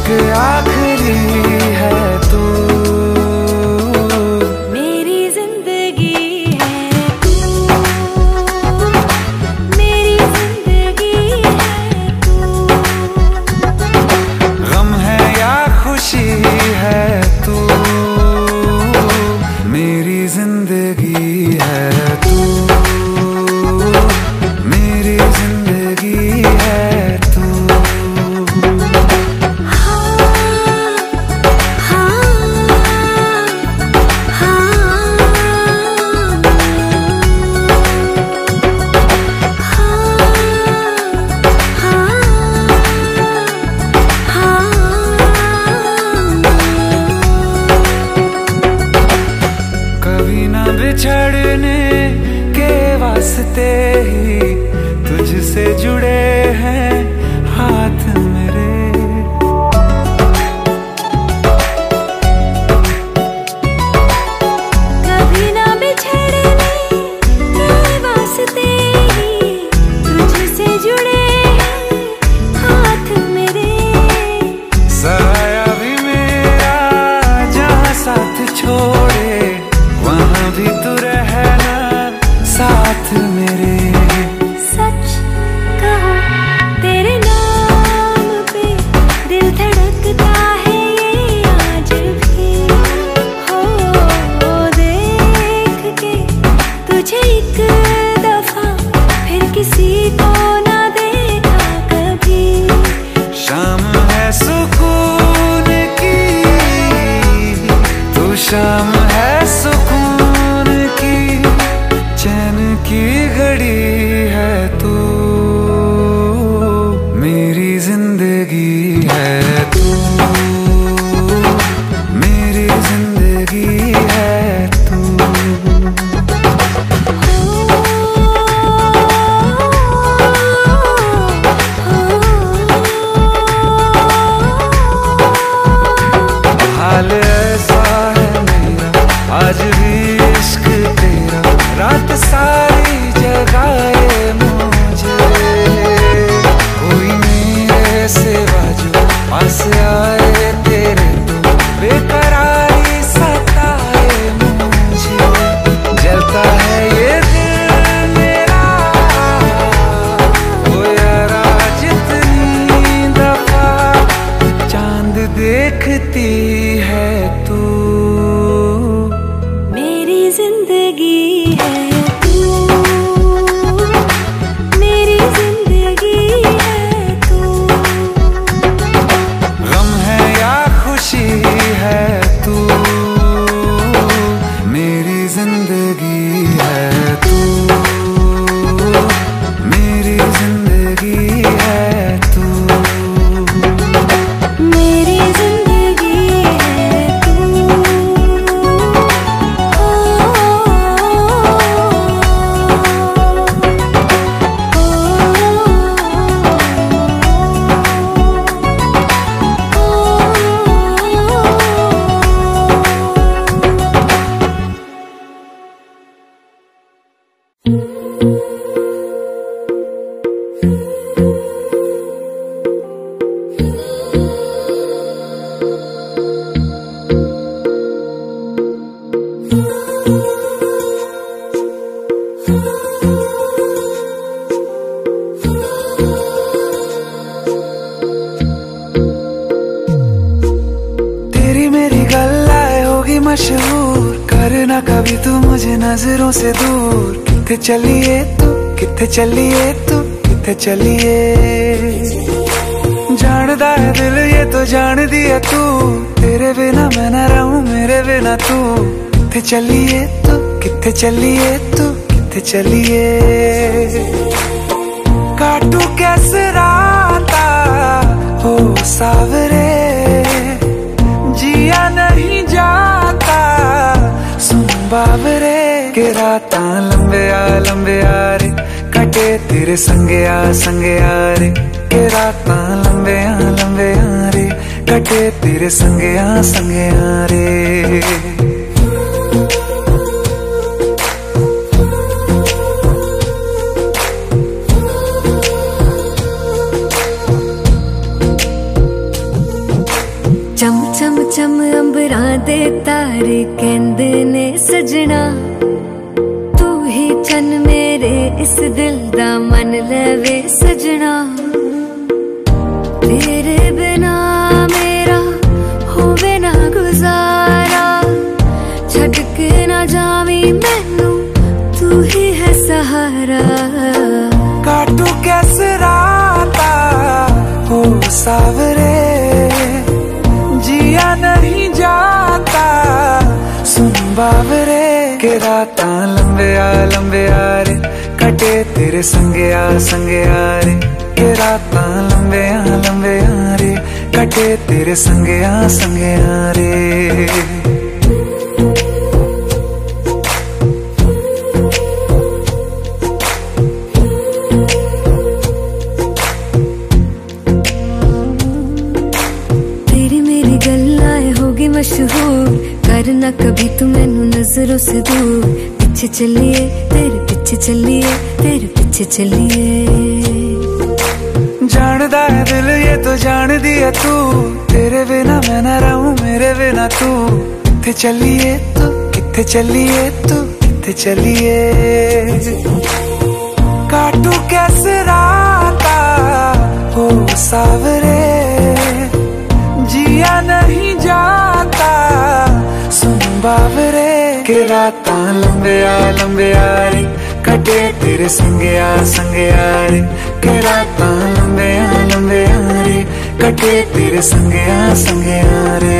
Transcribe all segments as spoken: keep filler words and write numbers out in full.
इश्क आखिरी है तू, मेरी जिंदगी है तू, मेरी जिंदगी है तू। गम है या खुशी है तू, मेरी जिंदगी है तू, मेरी जिंदगी है तू। कभी ना बिछड़ने के वास्ते ही तुझसे जुड़े हैं हाथ मेरे। कभी ना बिछड़ने के वास्ते ही तुझसे जुड़े हैं हाथ मेरे। साया भी मेरा जहाँ साथ छोड़े वहाँ भी तू रहना साथ मेरे। सच कहो तेरे नाम पे दिल धड़कता है ये आज भी। हो देख के तुझे एक दफा फिर किसी को ना देखा कभी। शाम है सुकून की, तू शाम है सुकून की, चैन की घड़ी है तू, मेरी जिंदगी है तू, मेरी जिंदगी है तू। हाल ऐसा है मेरा आज भी इश्क तेरा, रात सारी जगाए मुझे। कोई मेरे सिवा जो पास आए तेरे तो बेकरारी सताए मुझे। जलता है ये दिल मेरा ओ यारा जितनी दफा चांद देखती है तू, मेरी जिंदगी है तू, मेरी जिंदगी है तू। गम है या खुशी है तू, मेरी जिंदगी है तू, मेरी जिंदगी है तू, मेरी जिंदगी है तू। तेरी मेरी गल्लाए होगी मशहूर, करना कभी तू मुझे नजरों से दूर। किथे चलिए तू, किथे चलिए तू, किथे चलिए। जानदा है दिल ये तो जान दिया तू, तेरे बिना मैं न रहूं मेरे बिना तू। किथे चलिए तू, किथे चलिए तू, किथे चलिए। काटू कैसे राता हो सावरे, जिया नहीं जाता सुन बाबरे। के राता लंबे आ लंबे आ रे, कटे तेरे संगे आ संगे आ रे। के राता लंबे आ लंबे आ रे, कटे तेरे संगे आ संगे आ रे। तारे कहंदे ने सजना, तू ही चन मेरे इस दिल दा मन लवे सजना। तेरे बिना मेरा होवे ना गुजारा, छड़ के ना जावी मैनू तू ही है सहारा। काटू कैसे राता हो सावरे, जिया नहीं जाता सुन बावरे। के राता लंबे आ लंबे आ रे, कटे तेरे संगे आ संगे आ रे। के राता लंबे आ लंबे आ रे, कटे तेरे संगे आ संगे आ रे। मशहूर करना कभी तू मैनू नजरों से दूर, पीछे चलिए तेरे पीछे चलिए तेरे पीछे चलिए। जानदा है दिल ये तो जान दिया तू, तेरे बिना मैं ना रहूं मेरे बिना तू। किथे चलिए तू किथे चलिए तू किथे चलिए। काटू कैसे राता हो सावरे, जिया नहीं जाता सुन बावरे। के राता लंबे आ लंबे आ रे, कटे तेरे संगे आ संगे आ रे। के राता लंबे आ लंबे आ रे, कटे तेरे संगे आ संगे आ रे।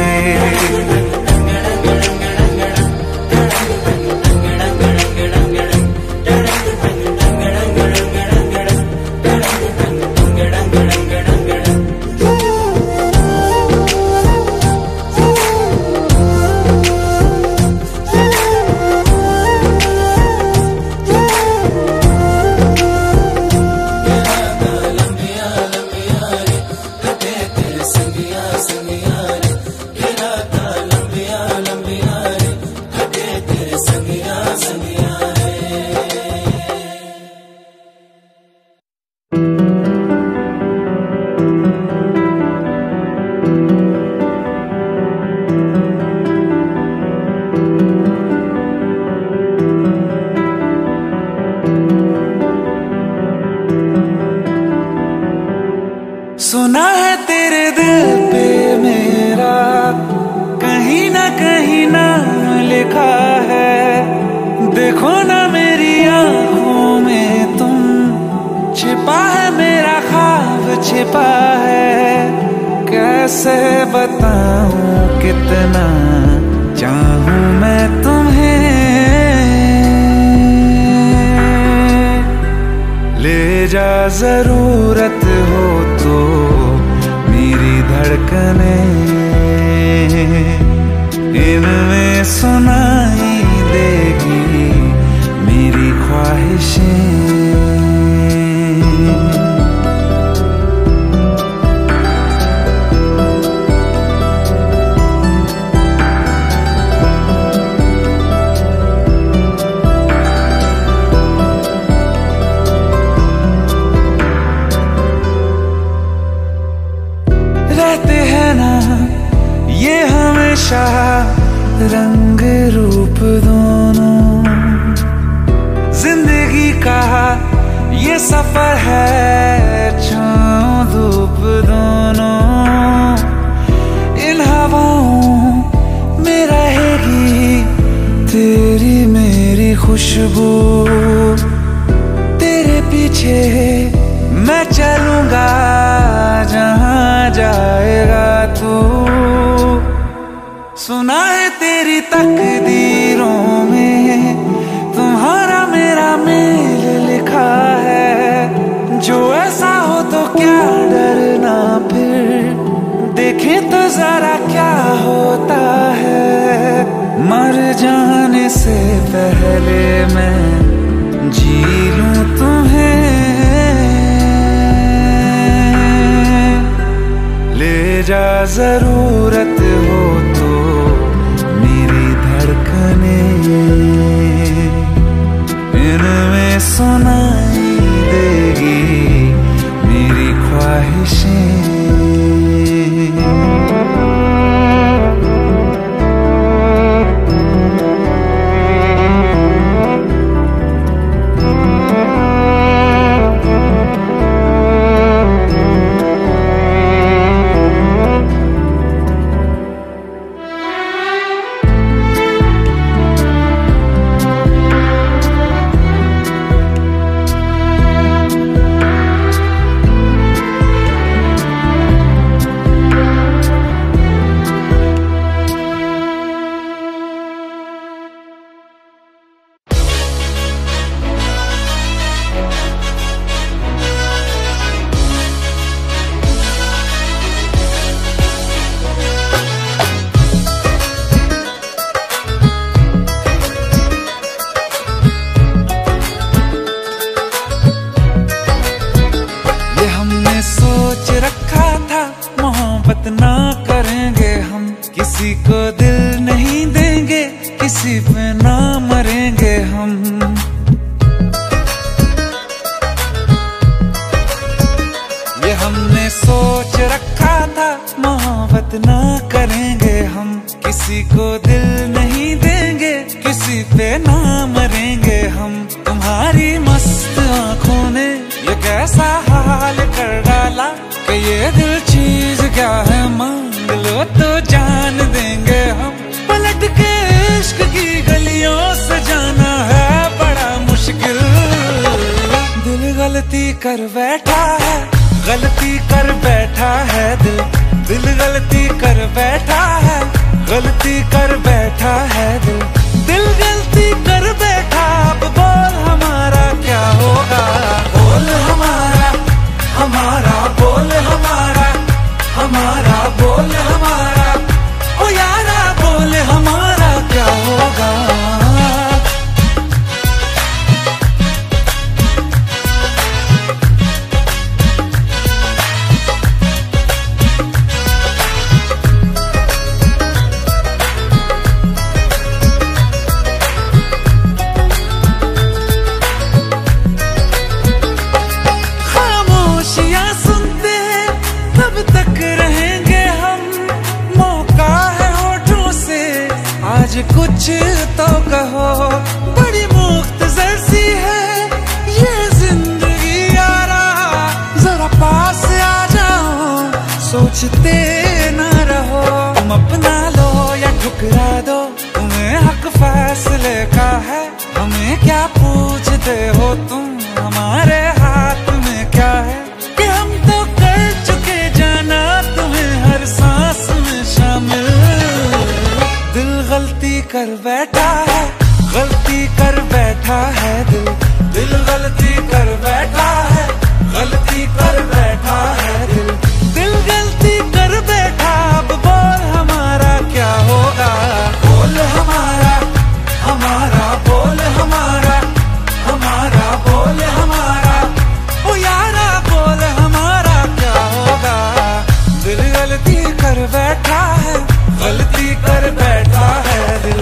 सुना है तेरे दिल पे मेरा कहीं ना कहीं नाम लिखा है। देखो ना मेरी आंखों में तुम, छिपा है मेरा ख्वाब छिपा है। कैसे बताऊं कितना चाहूं मैं तुम्हें, ले जा जरूरत हो तो मेरी धड़कने, इनमें सुनाई देगी मेरी ख्वाहिशें। रहते हैं ना ये हमेशा रंग रूप दोनों, जिंदगी का ये सफर है छाँव धूप दोनों। इन हवाओं में रहेगी तेरी मेरी खुशबू, तेरे पीछे मैं चलूंगा जहां जाएगा तू। सुना है तेरी तकदीरों में तुम्हारा मेरा मेल लिखा है। जो ऐसा हो तो क्या डरना फिर, देखे तो जरा क्या होता है। मर जाने से पहले मैं जी लूं तुम्हें, ले जा जरूरत हो तो मेरी धड़कने, इनमें सुनाई देगी मेरी ख्वाहिशें। सोच रखा था मोहब्बत ना करेंगे हम, किसी को दिल नहीं देंगे, किसी पे ना मरेंगे हम। तुम्हारी मस्त आंखों ने ये कैसा हाल कर डाला कि ये दिल चीज क्या है, मांग लो तो जान देंगे हम। पलट के इश्क की गलियों से जाना है बड़ा मुश्किल। दिल गलती कर बैठा है, गलती कर बैठा है दिल, दिल गलती कर बैठा है, गलती कर बैठा है दिल, दिल गलती कर बैठा। अब बोल हमारा क्या होगा, बोल हमारा हमारा बोल हमारा हमारा बोल हमारा, ओ यारा बोल हमारा क्या होगा। कुछ तो कहो, बड़ी मुख्तसर सी है ये जिंदगी यारा, जरा पास आ जाओ, सोचते ना रहो। तुम अपना लो या ठुकरा दो, तुम्हें हक फैसले का है, हमें क्या पूछते हो तुम, हमारे हाथ में क्या है कि हम तो कर चुके जाना तुम्हें हर सांस में शामिल। दिल गलती कर बैठा है, गलती कर बैठा है दिल, दिल गलती कर बैठा है, गलती कर बैठा है दिल, दिल गलती कर बैठा। अब बोल हमारा क्या होगा, बोल हमारा हमारा बोल हमारा हमारा बोल हमारा, ओ यारा बोल हमारा क्या होगा। दिल गलती कर बैठा है, गलती कर बैठा है दिल।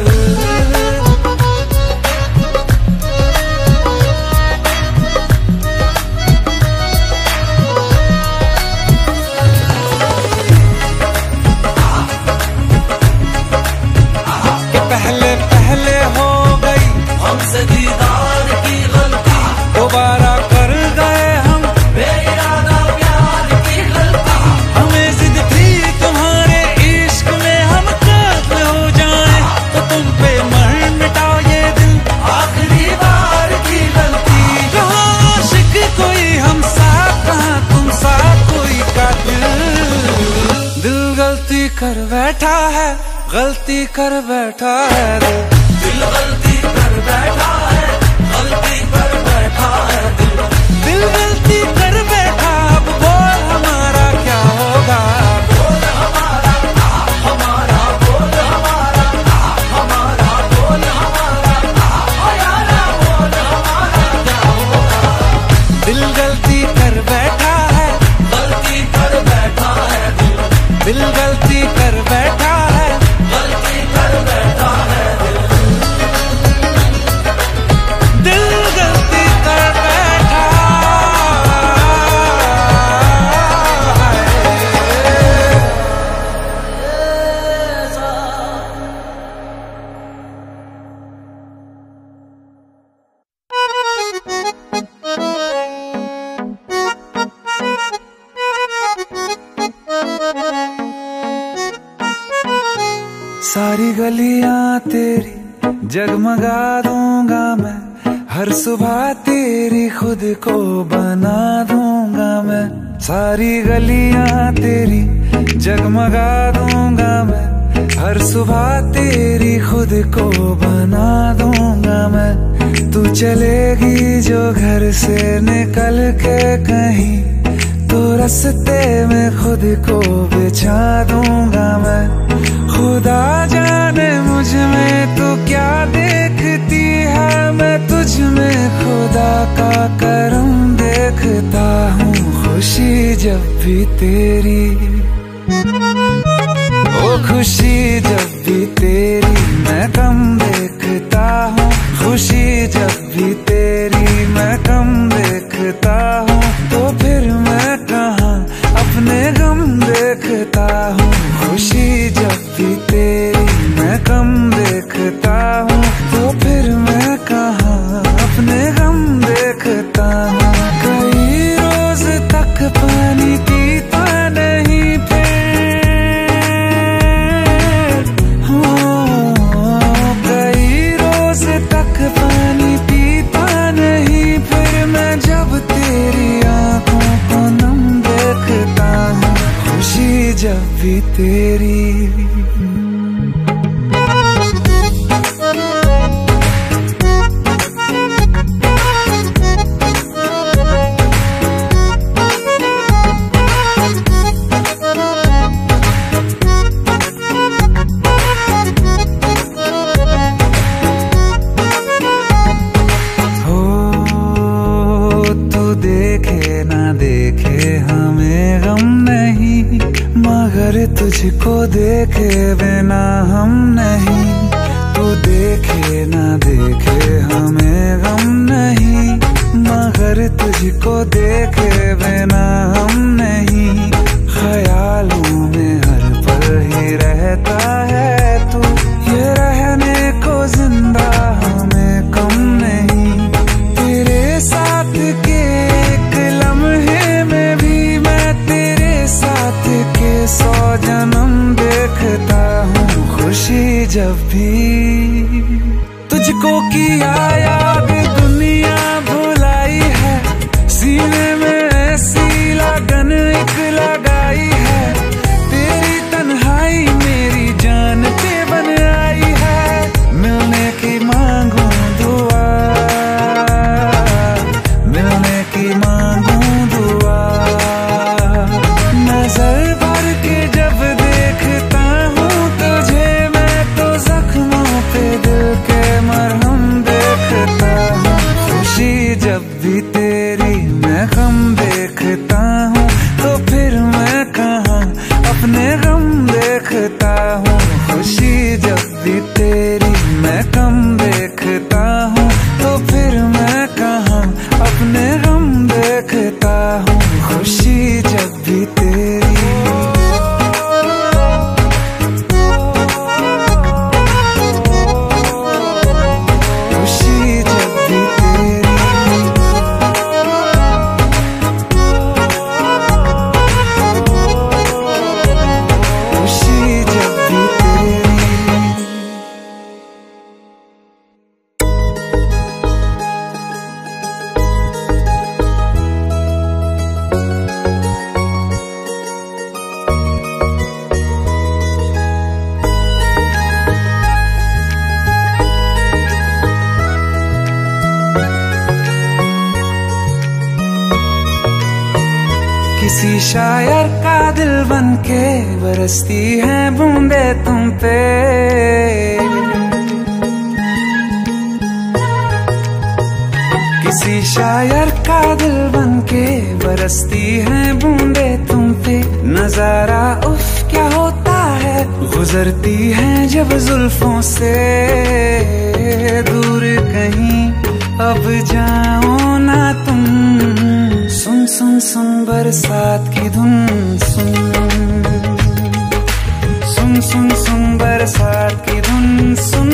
कि पहले पहले हो गई हमसे दीदार की गलती, दोबारा कर गए हम बेइरादा प्यार की गलती। हमें जिद थी तुम्हारे इश्क में हम काबिल हो जाएं, तो तुम पे मर मिटाओ ये दिल, आखिरी बार की गलती। कहाँ आशिक कोई हम साथ, कहाँ तुम साथ कोई कातिल। दिल गलती कर बैठा है, गलती कर बैठा है दिल, दिल गलती कर बैठा है, गलती कर बैठा है दिल, दिल गलती कर बैठा। अब बोल हमारा क्या होगा, बोल हमारा हमारा बोल हमारा हमारा बोल हमारा, ओ यारा बोल हमारा क्या होगा। दिल गलती कर बैठा है, गलती कर बैठा है दिल, दिल गलती कर बैठा है, गलती कर बैठा है दिल, दिल गलती कर बैठा सारी गलियां तेरी जगमगा दूंगा मैं, हर सुबह तेरी खुद को बना दूंगा मैं। सारी गलियां तेरी जगमगा दूंगा मैं, हर सुबह तेरी खुद को बना दूंगा मैं। तू चलेगी जो घर से निकल के कहीं, तो रास्ते में खुद को बिछा दूंगा मैं। खुदा जाने मुझ में तू क्या देखती है, मैं तुझ में खुदा का करम देखता हूँ। खुशी जब भी तेरी, ओ खुशी जब भी तेरी मैं कम देखता हूँ। खुशी जब भी तेरी मैं कम देखता हूँ, तो फिर मैं कहाँ अपने गम देखता हूँ खुशी जब भी तेरी मैं कम देखता हूँ, तो फिर मैं कहाँ अपने गम देखता हूँ। कई रोज तक पानी पीता नहीं फिर, हाँ, कई रोज तक पानी पीता नहीं फिर मैं जब तेरी आंखों को नम देखता हूँ खुशी जब भी तेरी। मगर तुझको देखे बिना हम नहीं, तू देखे ना देखे हमें गम नहीं, मगर तुझको देखे बिना हम नहीं। ख्यालों में हर पल ही रहता है तू, ये रहने को जिंदा हमें कम नहीं। तेरे साथ के एक लम्हे में भी मैं तेरे साथ के सौ जन्म देखता हूँ खुशी जब भी। तुझको किया याद दुनिया भुलाई है, सीने में ऐसी लगन एक लगाई है, तेरी तन्हाई मेरी जान पे बन आई है। मिलने की मांगू दुआ, मिलने की मांगू दुआ, नजर भर के जब देखता हूँ तुझे मैं तो जख्मों पे दिल के मरहम देखता हूँ खुशी जब भी तेरी मैं गम देखता हूँ, तो फिर मैं कहाँ अपने गम देखता हूँ खुशी जब भी तेरी मैं कम देखता हूँ, तो फिर मैं कहाँ अपने गम देखता हूँ खुशी जब भी तेरी। किसी शायर का दिल बनके बरसती है बूंदे तुम पे, किसी शायर का दिल बनके बरसती है बूंदे तुम पे। नजारा उफ क्या होता है, गुजरती है जब जुल्फों से दूर कहीं अब जाओ ना तुम। सुन सुन सुन बरसात की धुन, सुन सुन सुन सुन बरसात की धुन सुन।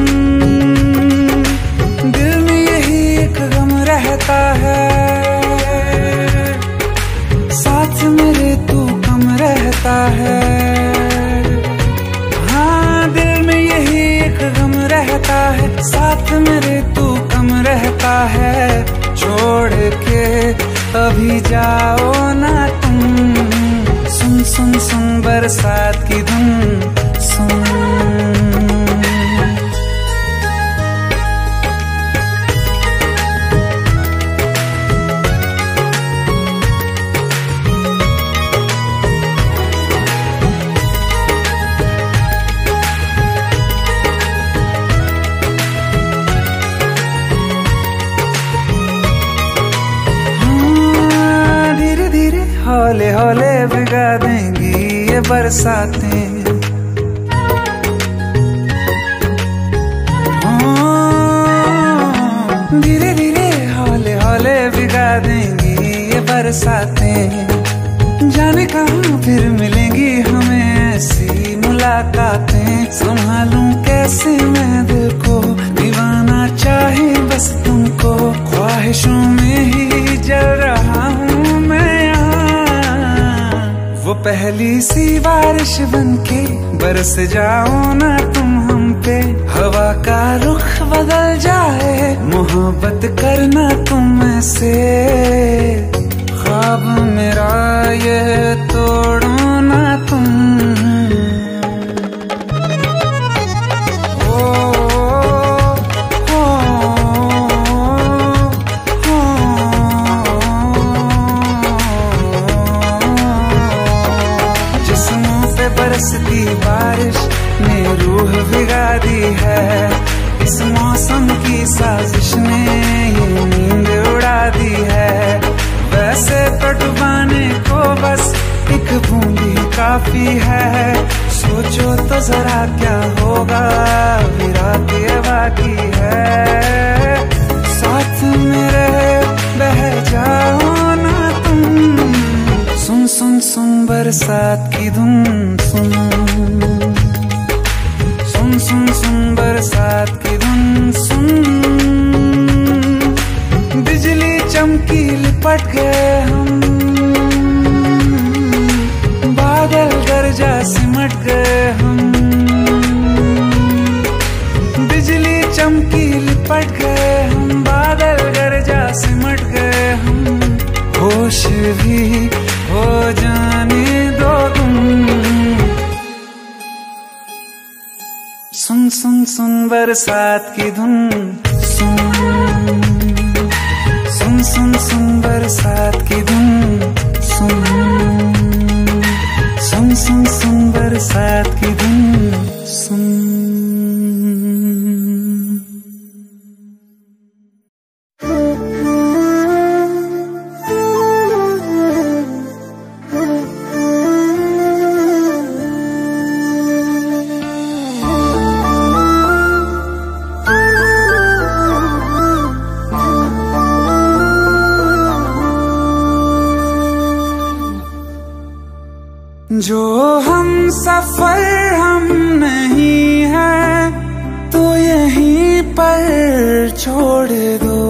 दिल में यही एक गम रहता है, साथ मेरे तू कम रहता है। हाँ दिल में यही एक गम रहता है, साथ मेरे तू कम रहता है। छोड़ के अभी जाओ ना तुम, सुन सुन सुन बरसात की धुन सुन। हौले हौले भिगा देंगी ये बरसातें, धीरे धीरे हौले हौले भिगा देंगी ये बरसातें। जाने कहाँ फिर मिलेंगी हमें ऐसी मुलाकातें। संभालूं कैसे मैं दिल को, दीवाना चाहे बस तुमको। ख्वाहिशों में ही जल रहा हूँ मैं यहाँ। वो पहली सी बारिश बनके बरस जाओ ना तुम हम पे। हवा का रुख बदल जाए, मोहब्बत करना तुम ऐसे। ख्वाब मेरा ये तोड़ो ना तुम। ओ, ओ, ओ, जिस्मों पे बरसती बारिश ने रूह भिगा दी है। इस मौसम की साजिश ने ये नींद उड़ा दी है। वैसे तो डुबाने को बस एक बूंदी काफी है। सोचो तो जरा क्या होगा, अभी रात ये बाकी है। साथ मेरे बह जाओ ना तुम। सुन सुन सुन बरसात की धुन सुन। सुन सुन सुन बरसात की धुन सुन। बिजली चमकी लिपट गए हम, बादल गरजा सिमट गए हम। बिजली चमकी लिपट गए हम, बादल गरजा सिमट गए हम। होश भी हो जाने दो तुम। सुन सुन सुन बरसात की धुन सुन। सुन सुन सुन बरसात की धुन सुन। सुन सुन सुन बरसात की धुन सुन। जो हम सफर हम नहीं है तो यहीं पर छोड़ दो।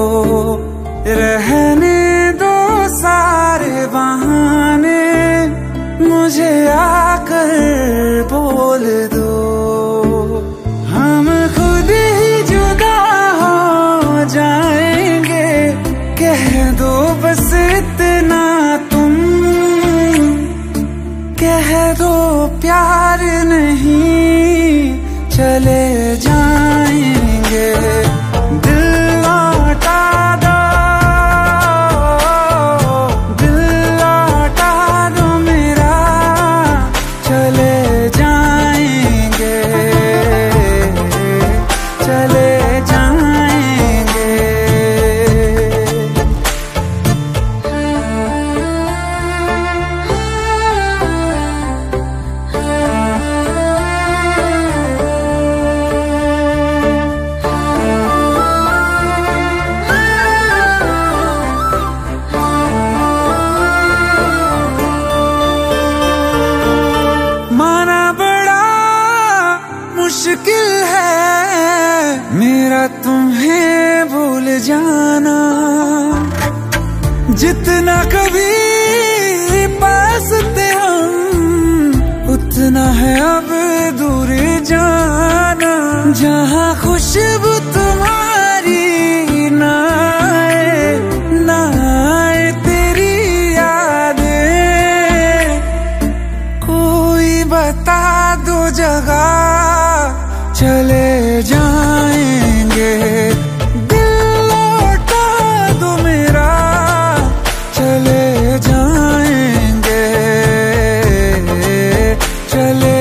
रहने दो सारे बहाने, मुझे आकर बोल दो। हम खुद ही जुदा हो जाएंगे, कह दो बस इतना तुम। कह दो प्यार नहीं चले जाएंगे। दिल लौटा दो, दिल लौटा दो मेरा, चले जाएंगे, चले जाएंगे। मुश्किल है मेरा तुम्हें भूल जाना। जितना कभी पास थे हम, उतना है अब दूर जाना। जहाँ खुशबू तुम्हारी ना आए, ना आए तेरी यादें। कोई बता दो जगह, चले जाएंगे। दिल लौटा दो मेरा, चले जाएंगे, चले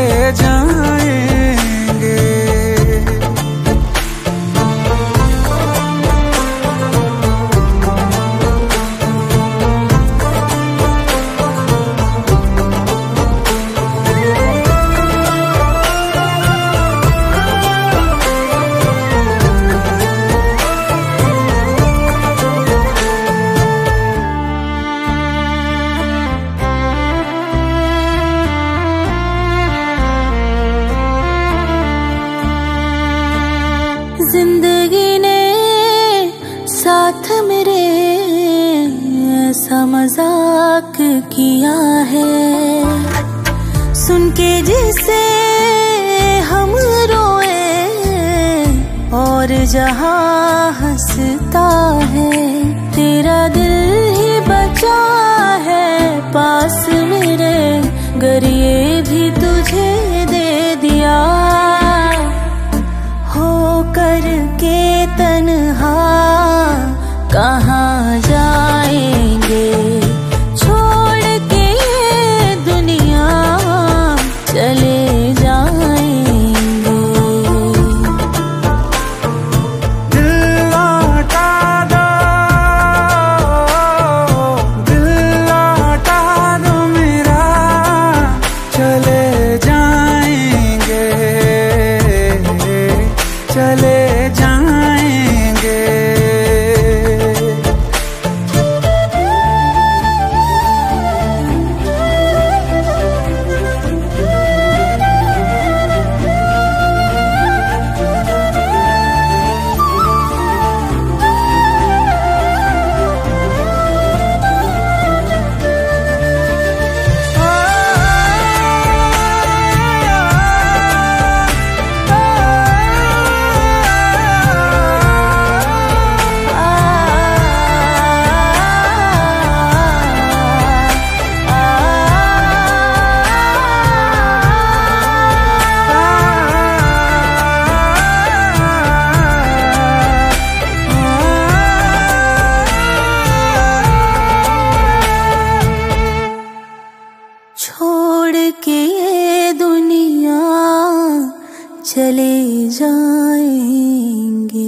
जाएंगे। मजाक किया है, सुन के जिसे हम रोए और जहां हंसता है। तेरा दिल ही बचा है पास मेरे, गर ये भी तुझे दे दिया। हो करके तन्हा कहाँ जाएंगे, छोड़ के ये दुनिया चले जाएंगे। दिल लौटा दो, दिल लौटा दो मेरा, चले जाएंगे, चले जाएंगे। छोड़ के ये दुनिया चले जाएंगे।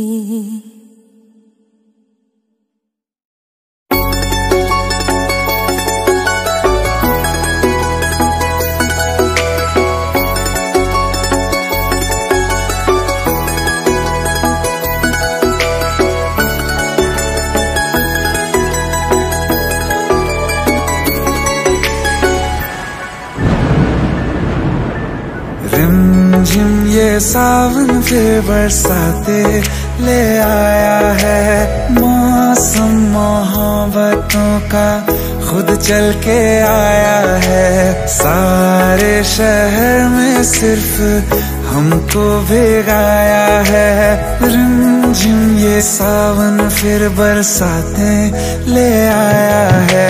रिमझिम ये सावन फिर बरसाते ले आया है, मौसम मोहब्बतों का खुद चल के आया है। सारे शहर में सिर्फ हमको भिगाया है। रिमझिम ये सावन फिर बरसाते ले आया है।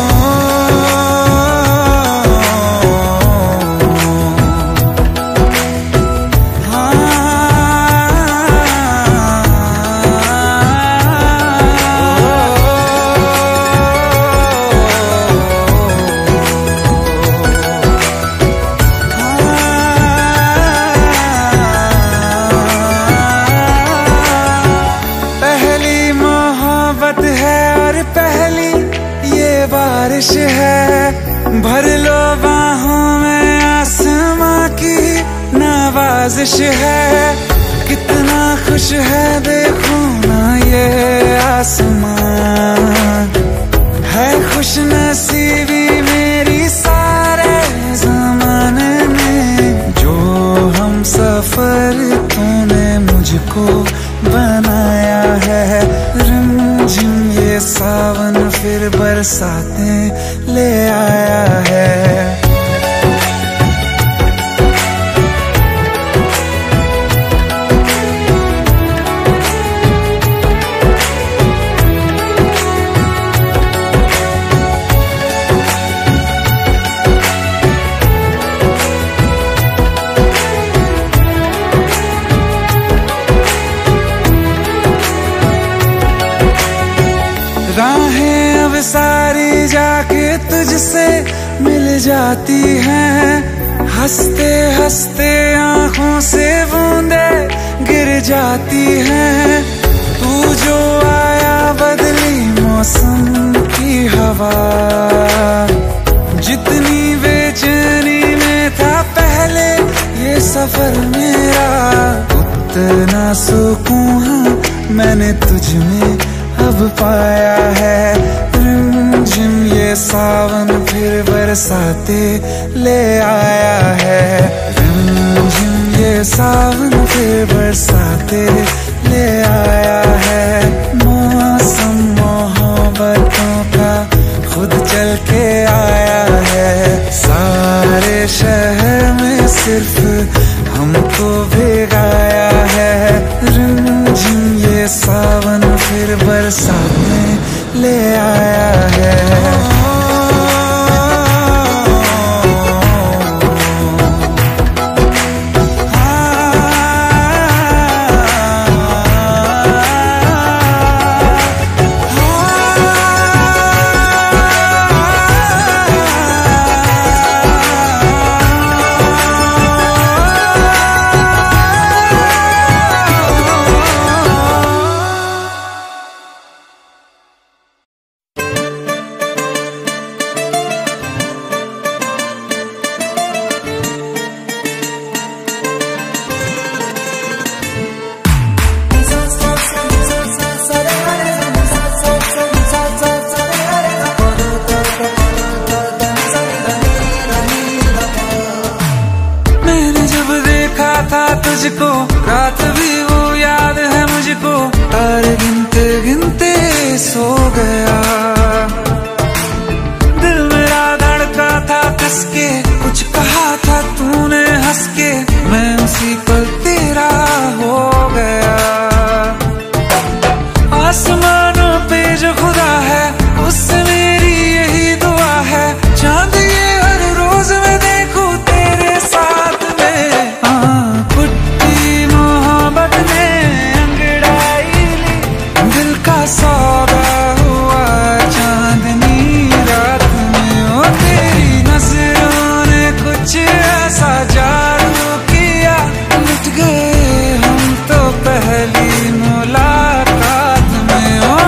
बारिश है, भर लो बाहों में आसमां की नवाजिश है। कितना खुश है देखो ना ये आसमां, है खुश नसीबी मेरी सारे ज़माने में। जो हम सफर तूने मुझको बनाया है। रिमझिम ये सावन फिर बरसाते ले आया है। राहें अब सारी जाके तुझसे मिल जाती हैं, हंसते हंसते आंखों से बूंदे गिर जाती हैं। तू जो आया बदली मौसम की हवा, जितनी बेचैनी में था पहले ये सफर मेरा, उतना सुकून मैंने तुझ में अब पाया है। रिमझिम ये सावन फिर बरसाते ले आया है। रिमझिम ये सावन फिर बरसाते ले आया है। मौसम मोहब्बतों का खुद चल के आया है। सारे शहर में सिर्फ हमको भिगाया है। रिमझिम ये सावन फिर बरसात में ले आया है। तुझको रात भी वो याद है मुझको, तारे गिनते गिनते सो गया। दिल मेरा धड़का था कसके, कुछ कहा था तूने हंस के, मैं उसी पल तेरा हो गया। आसमानों पे जो खुदा है उससे मेरी यही दुआ है, चांद ये हर रोज मैं देखूं तेरे साथ में। सौदा हुआ चांदनी रात में, ओ तेरी नजरों ने कुछ ऐसा जादू किया, लुट गए हम तो पहली मुलाकात में। ओ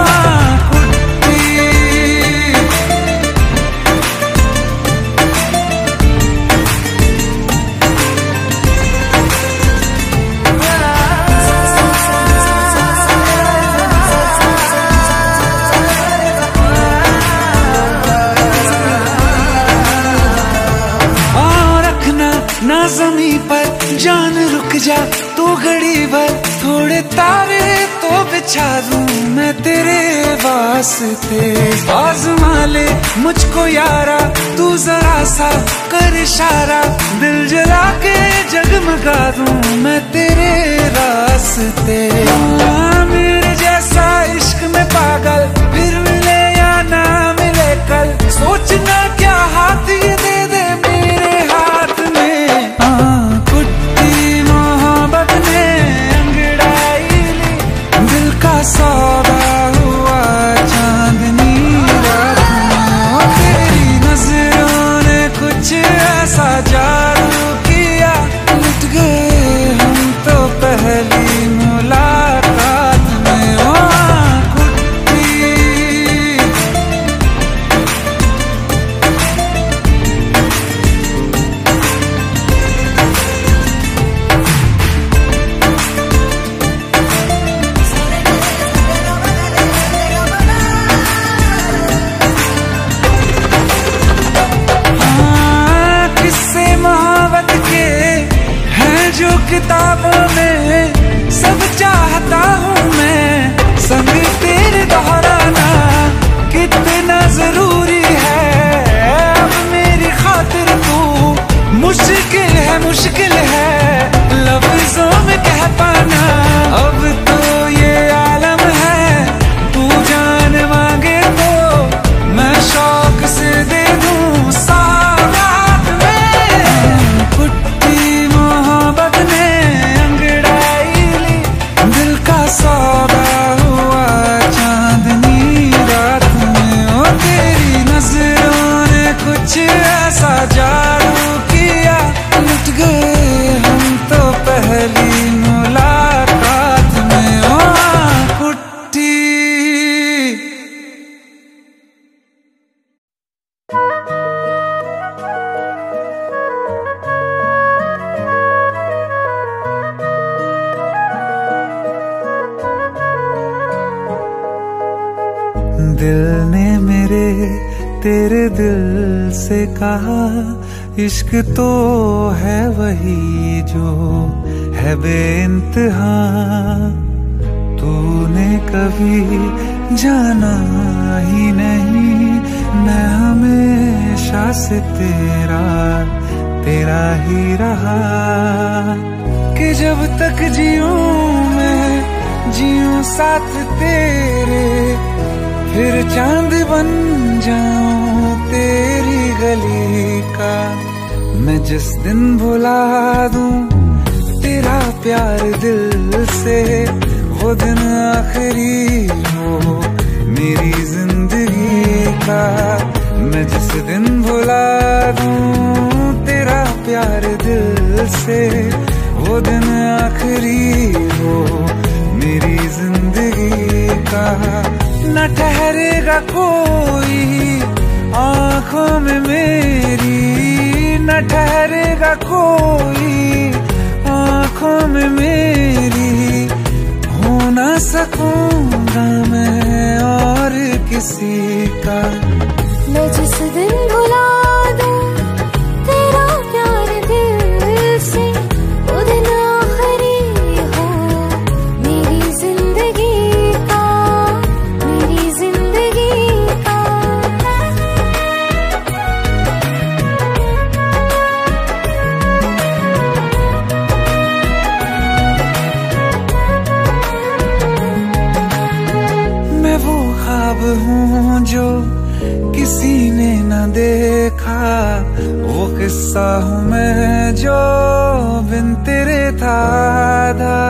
ना ज़मीं पर जान रुक जा तू घड़ी भर, थोड़े तारे तो बिछा दूं मैं तेरे वास्ते। आज़मा ले मुझको यारा तू जरा सा कर इशारा, दिल जला के जगमगा दूं मैं तेरे रास्ते। मेरे जैसा इश्क में पागल फिर मिले या ना मिले कल, सोचना क्या हाथ ये दे दे मेरे हाथ में। कुट्टी मोहब्बत ने अंगड़ाई ली, दिल का सौदा हुआ चांदनी रात में। तेरी नजरों ने कुछ ऐसा जादू किया, लुट गए हम तो पहली मुलाकात में। ओ किताबों में सब चाहता हूँ मैं, संग तेरे दोहराना कितना जरूरी है। अब मेरी खातिर तू मुश्किल है मुश्किल है लफ्जों में कह पाना। अब तो ये आलम है तू जान मांगे तो मैं शौक से दे दूँ सौगात में। कुट्टी मोहब्बत ने सौदा हुआ चांदनी रात में। ओ तेरी नजरों ने कुछ ऐसा जादू किया, लुट गए हम तो पहली मुलाकात में। ओ कुट्टी दिल ने मेरे तेरे दिल से कहा, इश्क तो है वही जो है बेइंतहा। तूने कभी जाना ही नहीं मैं से तेरा तेरा ही रहा कि जब तक जीऊं मैं जीऊं साथ तेरे, फिर चांद बन जाऊं तेरी गली का। मैं जिस दिन भुला दूं तेरा प्यार दिल से, वो दिन आखिरी हो मेरी जिंदगी का। मैं जिस दिन भुला दूं तेरा प्यार दिल से, वो दिन आखिरी हो मेरी जिंदगी का। न ठहरेगा कोई आंखों में मेरी, न ठहरेगा कोई आंखों में मेरी, हो ना सकूंगा मैं और किसी का। मैं जिस दिन भुला दूं तेरा प्यार दिल से, वो दिन आखिरी हो मेरी जिंदगी का, मेरी जिंदगी का। मैं वो ख्वाब हूँ जो किसी ने न देखा, वो किस्सा हूँ मैं जो बिन तेरे था आधा।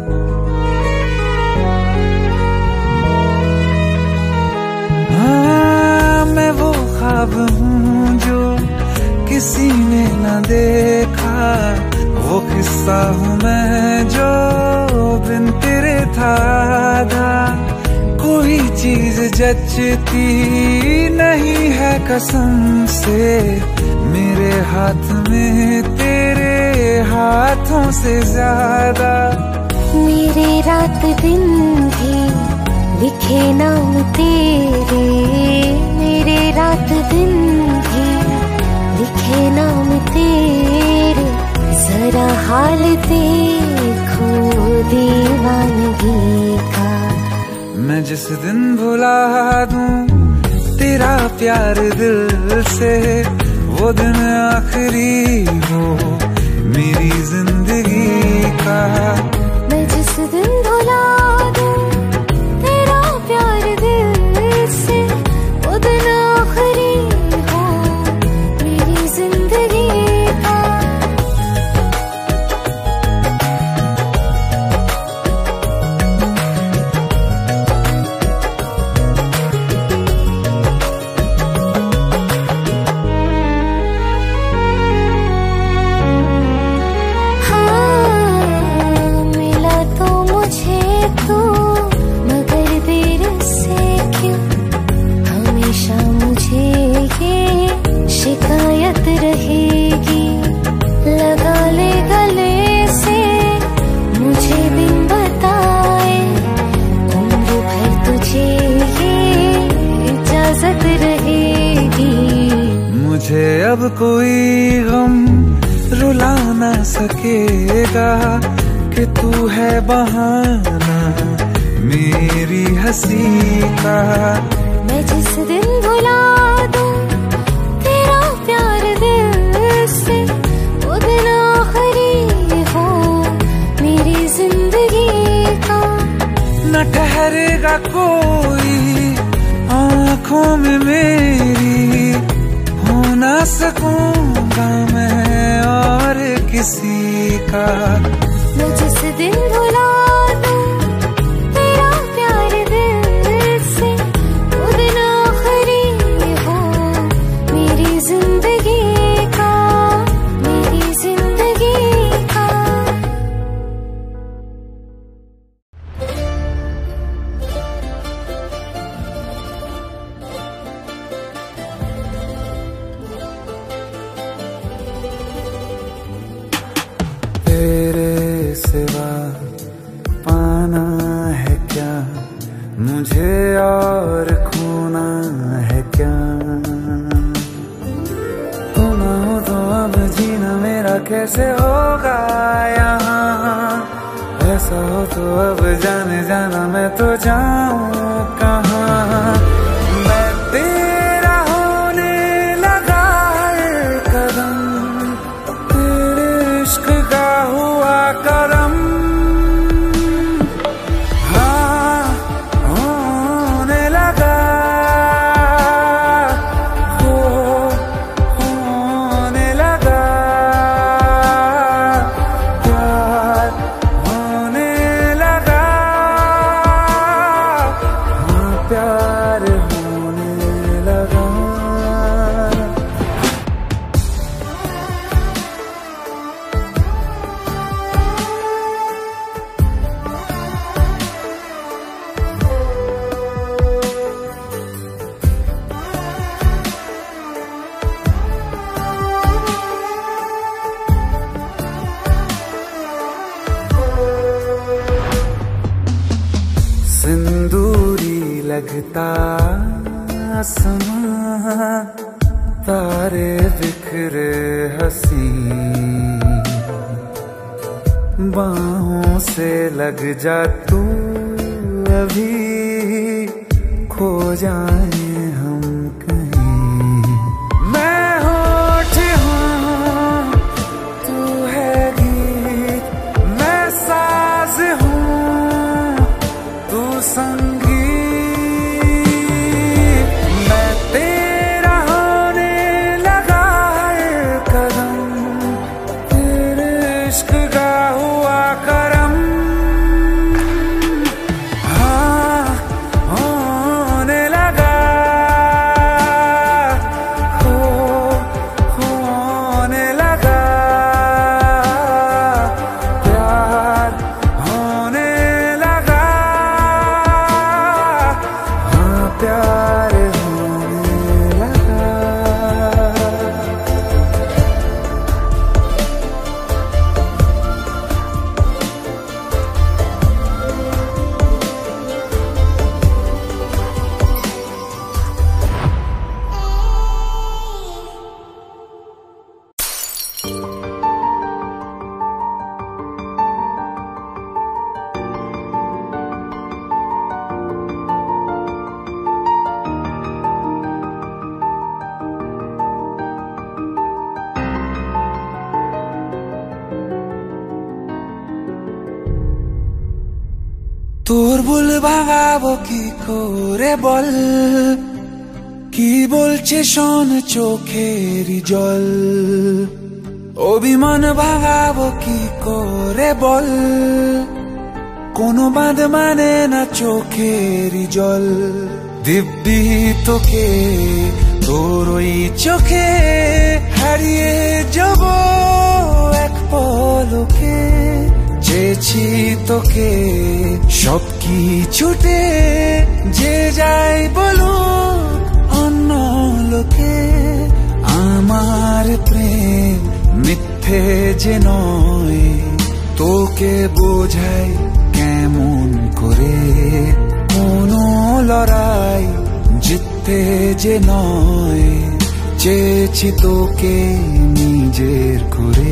हाँ, मैं वो ख्वाब हूँ जो किसी ने न देखा, वो किस्सा हूँ मैं जो बिन तेरे था आधा। कोई चीज जचती नहीं है कसम से मेरे हाथ में तेरे हाथों से ज्यादा। मेरे रात दिन भी लिखे नाम तेरे, मेरे रात दिन भी लिखे नाम तेरे। जरा हाल देखो दीवानगी का। मैं जिस दिन भुला दूं तेरा प्यार दिल से, वो दिन आखिरी हो मेरी जिंदगी का। मैं जिस दिन भुला दूं तेरा प्यार दिल से, वो दिन आखिरी हो मेरी जिंदगी का। शिकायत रहेगी लगा ले गले से, मुझे दिन बताए उम्र भर तुझे ये इजाजत रहेगी। मुझे अब कोई गम रुला ना सकेगा कि तू है बहाना मेरी हंसी का। मैं जिस दिन भुला दूं तेरा प्यार दिल से, वो दिन आखिरी हो मेरी जिंदगी का। न ठहरेगा कोई आंखों में मेरी, हो ना सकूंगा मैं और किसी का। मैं जिस दिन भुला दूं तेरा प्यार दिल से, वो दिन आखिरी हो मेरी जिंदगी का, मेरी जिंदगी का। तेरे सिवा पाना है क्या मुझे और खोना है क्या। तू ना हो तो अब जीना मेरा कैसे होगा यहाँ। ऐसा हो तो अब जाने जाना मैं तो जाऊँ कहाँ। मैं तेरा होने लगा तारे बिखरे हंसी, बाहों से लग जा तू अभी, खो जाए हम कहीं। मैं होठ हूँ तू है गीत, मैं साज हूँ तू संगीत, मैं तेरा होने लगा हर कदम, तेरे इश्क का हुआ करम। हाँ होने लगा, हो होने लगा, प्यार होने लगा, हाँ प्यार होने लगा। তোর ভুল ভাঙাবো কি করে বল, কি বলছে শোন চোখেরই জল, অভিমান ভাঙাবো কি করে বল, কোনো বাঁধ মানে না চোখেরই জল। দিব্যি তোকে তোর ওই চোখে হারিয়ে যাব এক পলকে, চেয়েছি তোকে সব কিছুতে, যে যাই বলুক অন্য লোকে, আমার প্রেম মিথ্যে যে নয়, তোকে বোঝাই কেমন করে, কোনো লড়াই জিততে যে নয়, চেয়েছি তোকে নিজের করে।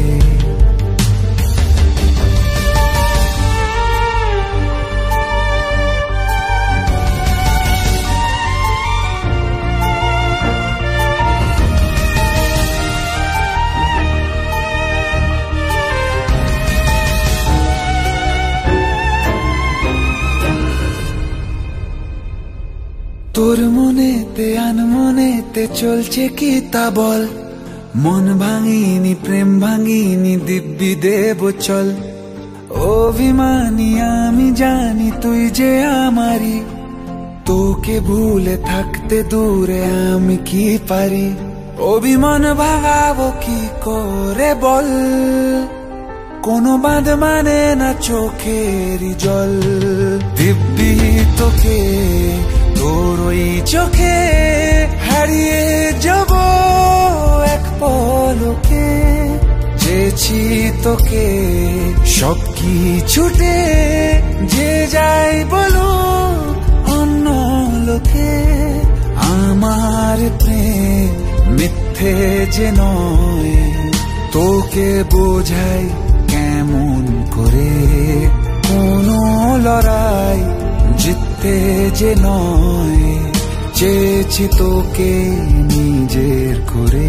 তোর মনেতে আনমনেতে চলছে কি তা বল, মন ভাঙিনি প্রেম ভাঙিনি দিব্যি দেব চল, অভিমানী আমি জানি তুই যে আমারই, তোকে ভুলে থাকতে দূরে আমি কি পারি, অভিমান ভাঙাবো কি করে বল, কোনো বাঁধ মানে না চোখেরই জল। দিব্যি তোকে তোর ওই চোখে হারিয়ে যাব এক পলকে, চেয়েছি তোকে সব কিছুতে, যে যাই বলুক অন্য লোকে, আমার প্রেম মিথ্যে যে নয়, তোকে বোঝাই কেমন করে, কোনো লড়াই জিততে যে নয়, চেয়েছি তোকে নিজের করে।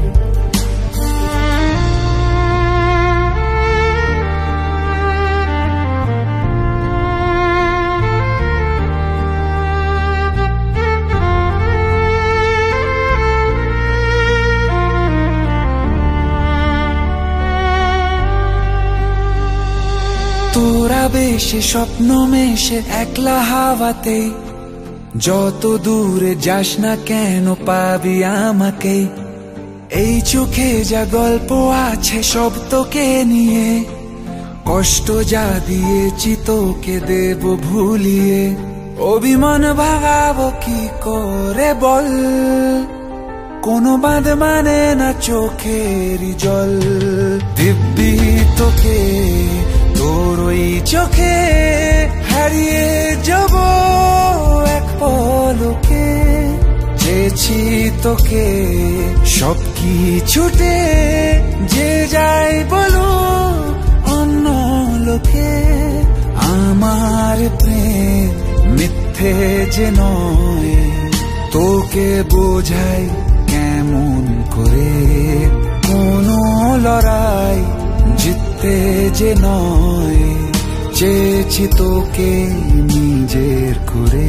তোরা বেশে স্বপ্ন মেশে একলা হাওয়াতে, যত দূরে যাস না কেন পাবি আমাকে, এই চোখে যা গল্প আছে সব তোকে নিয়ে, কষ্ট যা দিয়েছি তোকে দেব ভুলিয়ে, অভিমান ভাঙাবো কি করে বল, কোনো বাঁধ মানে না চোখেরই জল। দিব্যি তোকে তোর ওই চোখে হারিয়ে যাব এক পলকে, চেয়েছি তোকে সবকি ছুটে যে যাই বলো অন্য লোকে আমার প্রেম মিথ্যে যে নয় তোকে বোঝাই কেমন করে কোনো লড়াই জিততে যে নয় চেয়েছি তোকে নিজের করে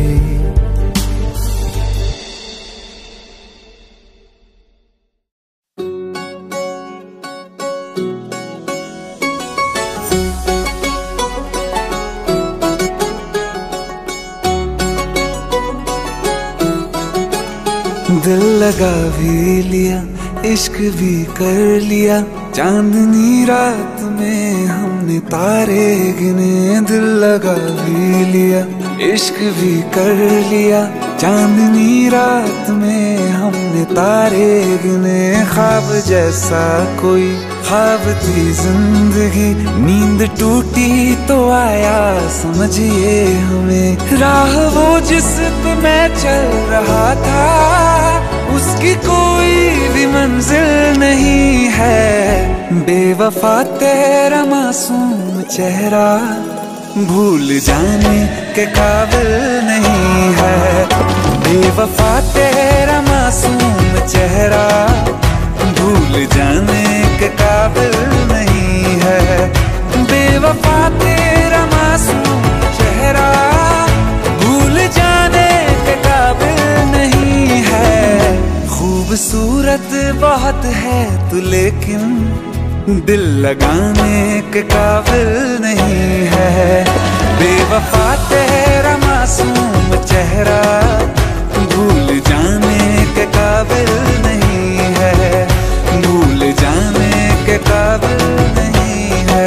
दिल लगा भी लिया इश्क भी कर लिया चांदनी रात में हमने तारे गिने दिल लगा भी लिया इश्क भी कर लिया चांदनी रात में हमने तारे गिने ख्वाब जैसा कोई ख्वाब थी जिंदगी नींद टूटी तो आया समझिए हमें राह वो जिस पे मैं चल रहा था उसकी कोई भी मंजिल नहीं है बेवफा तेरा मासूम चेहरा भूल जाने के काबिल नहीं है बेवफा तेरा मासूम चेहरा भूल जाने के काबिल नहीं है बेवफा तेरा मासूम चेहरा भूल जाने के काबिल नहीं है खूबसूरत बहुत है तू लेकिन दिल लगाने के काबिल नहीं है बेवफा तेरा मासूम चेहरा भूल जाने के काबिल नहीं है भूल जाने के काबिल नहीं है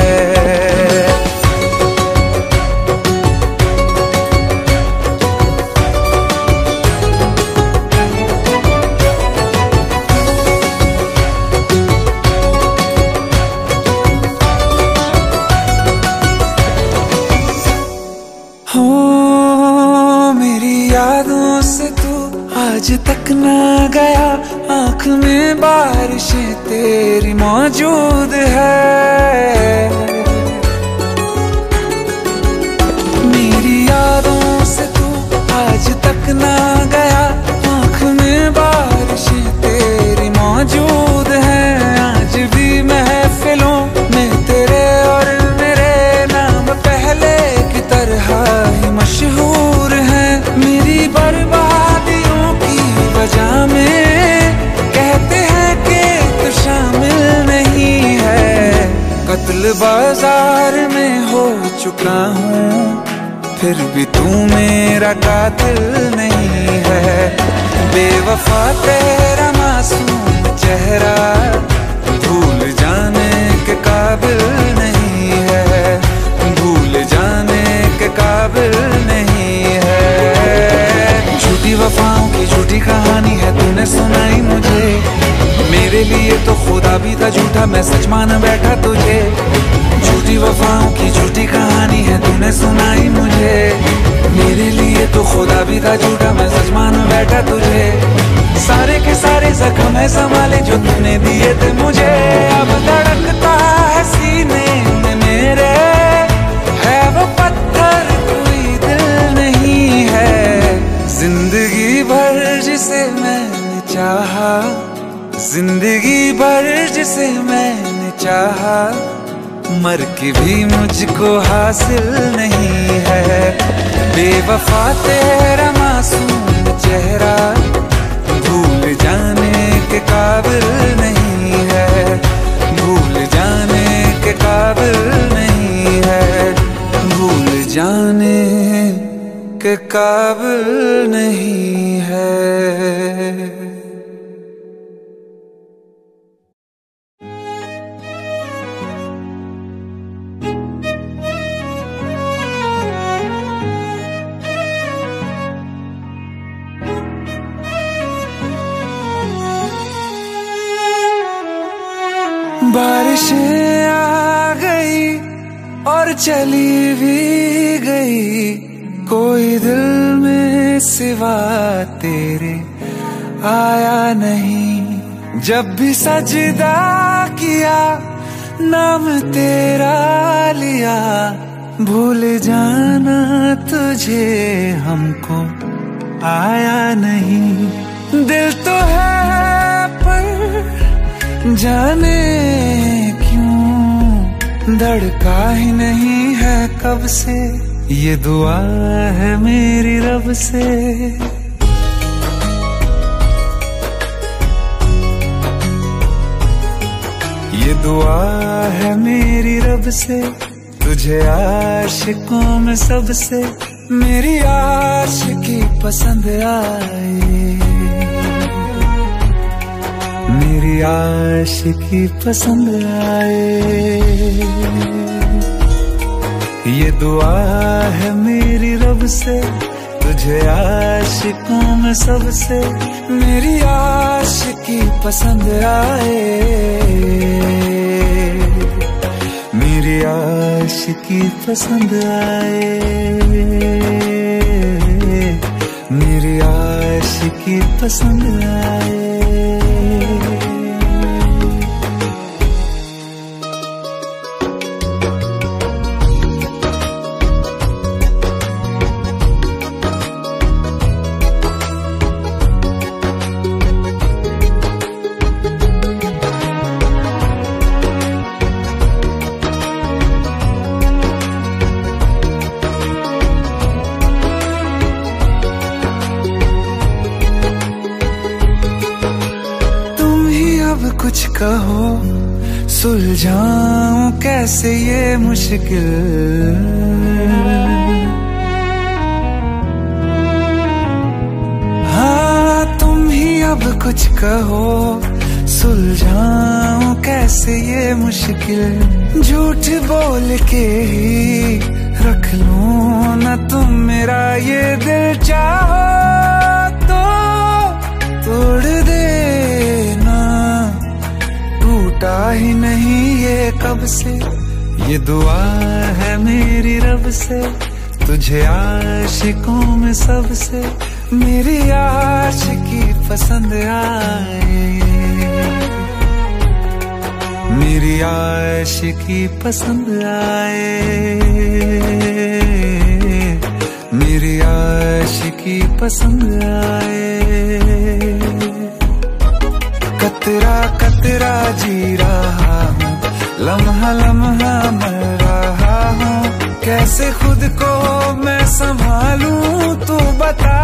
आज तक ना गया आँख में बारिशें तेरी मौजूद है मेरी यादों से तू आज तक ना गया आँख में बारिशें तेरी मौजूद है आज भी महफिलों में तेरे और मेरे नाम पहले की तरह ही मशहूर है मेरी बर्बादियों वजह में कहते हैं कि तू शामिल नहीं है कत्ल बाजार में हो चुका हूँ फिर भी तू मेरा कातिल नहीं है बेवफा तेरा मासूम चेहरा भूल जाने के काबिल नहीं है भूल जाने के काबिल नहीं है झूठी वफाओं की झूठी कहानी है तूने सुनाई मुझे मेरे लिए तो खुदा भी था झूठा मैं सच मान बैठा तुझे झूठी वफाओं की झूठी कहानी है तूने सुनाई मुझे मेरे लिए तो खुदा भी था झूठा मैं सच मान बैठा तुझे सारे के सारे जख्म है संभाले जो तूने दिए थे मुझे अब धड़कता है सीने में मेरे है वो पत्थर कोई दिल नहीं है जिंदगी भर जिसे मैंने चाहा जिंदगी भर जिसे मैंने चाहा मर के भी मुझको हासिल नहीं है बेवफा तेरा मासूम चेहरा भूल जाने के काबिल नहीं है भूल जाने के काबिल नहीं है भूल जाने के काबिल नहीं है बारिशें आ गई और चली भी गई कोई दिल में सिवा तेरे आया नहीं। जब भी सजदा किया नाम तेरा लिया, भूल जाना तुझे हमको आया नहीं। दिल तो है पर जाने क्यों धड़का ही नहीं है कब से, ये दुआ है मेरी रब से। ये दुआ है मेरी रब से, तुझे आशिकों में सबसे मेरी आशिकी पसंद आए, मेरी आशिकी पसंद आए। ये दुआ है मेरी रब से, तुझे आशिकों में सबसे मेरी आशिकी पसंद आए, मेरी आशिकी पसंद आए, मेरी आशिकी पसंद आए। कुछ कहो सुलझाऊं कैसे ये मुश्किल, हाँ तुम ही अब कुछ कहो सुलझाऊं कैसे ये मुश्किल। झूठ बोल के ही रख लूं ना तुम मेरा ये दिल, चाहो तो तोड़ देना, टूटा ही नहीं ये कब से। ये दुआ है मेरी रब से, तुझे आशिकों में सबसे मेरी आशिकी पसंद आए, मेरी आशिकी पसंद आए, मेरी आशिकी पसंद आए। कतरा कतरा जी रहा हूँ, लम्हा लम्हा मर रहा हूँ, कैसे खुद को मैं संभालूं तू बता।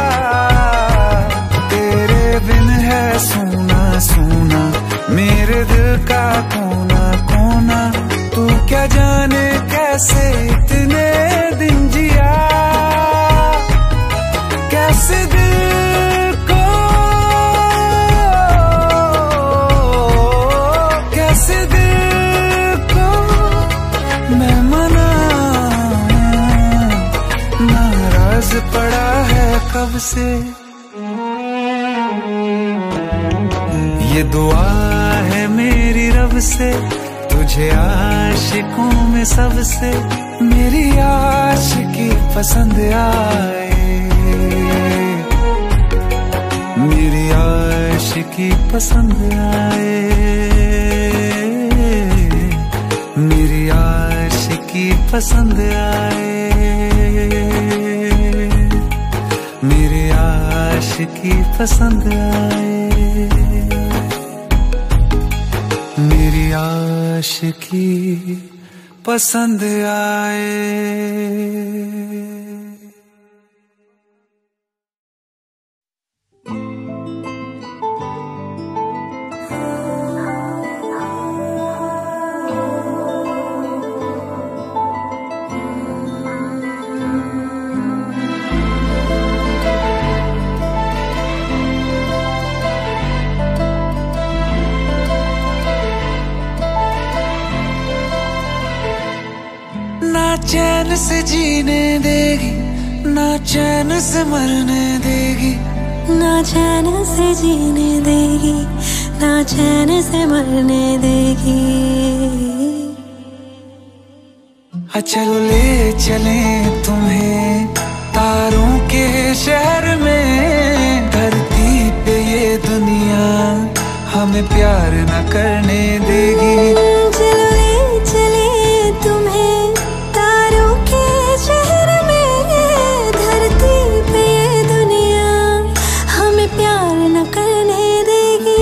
तेरे बिन है सूना सूना मेरे दिल का कोना कोना, तू क्या जाने कैसे इतने दिन जिया, कैसे दिल को कैसे दिल को मैं मनाऊं, नाराज पड़ा है कब से। ये दुआ है मेरी रब से, तुझे आशिकों में सबसे मेरी आशिकी पसंद आए, मेरी आशिकी पसंद आए, मेरी आशिकी पसंद आए, मेरी आशिकी पसंद आए, मेरी आशिकी पसंद आए। चैन से जीने देगी ना चैन से मरने देगी, ना चैन से जीने देगी ना चैन से मरने देगी। चलो ले चले तुम्हें तारों के शहर में, धरती पे हमें प्यार न करने देगी। चलो ले चले तुम्हें तारों के शहर में, धरती पे ये दुनिया हमें प्यार न करने देगी।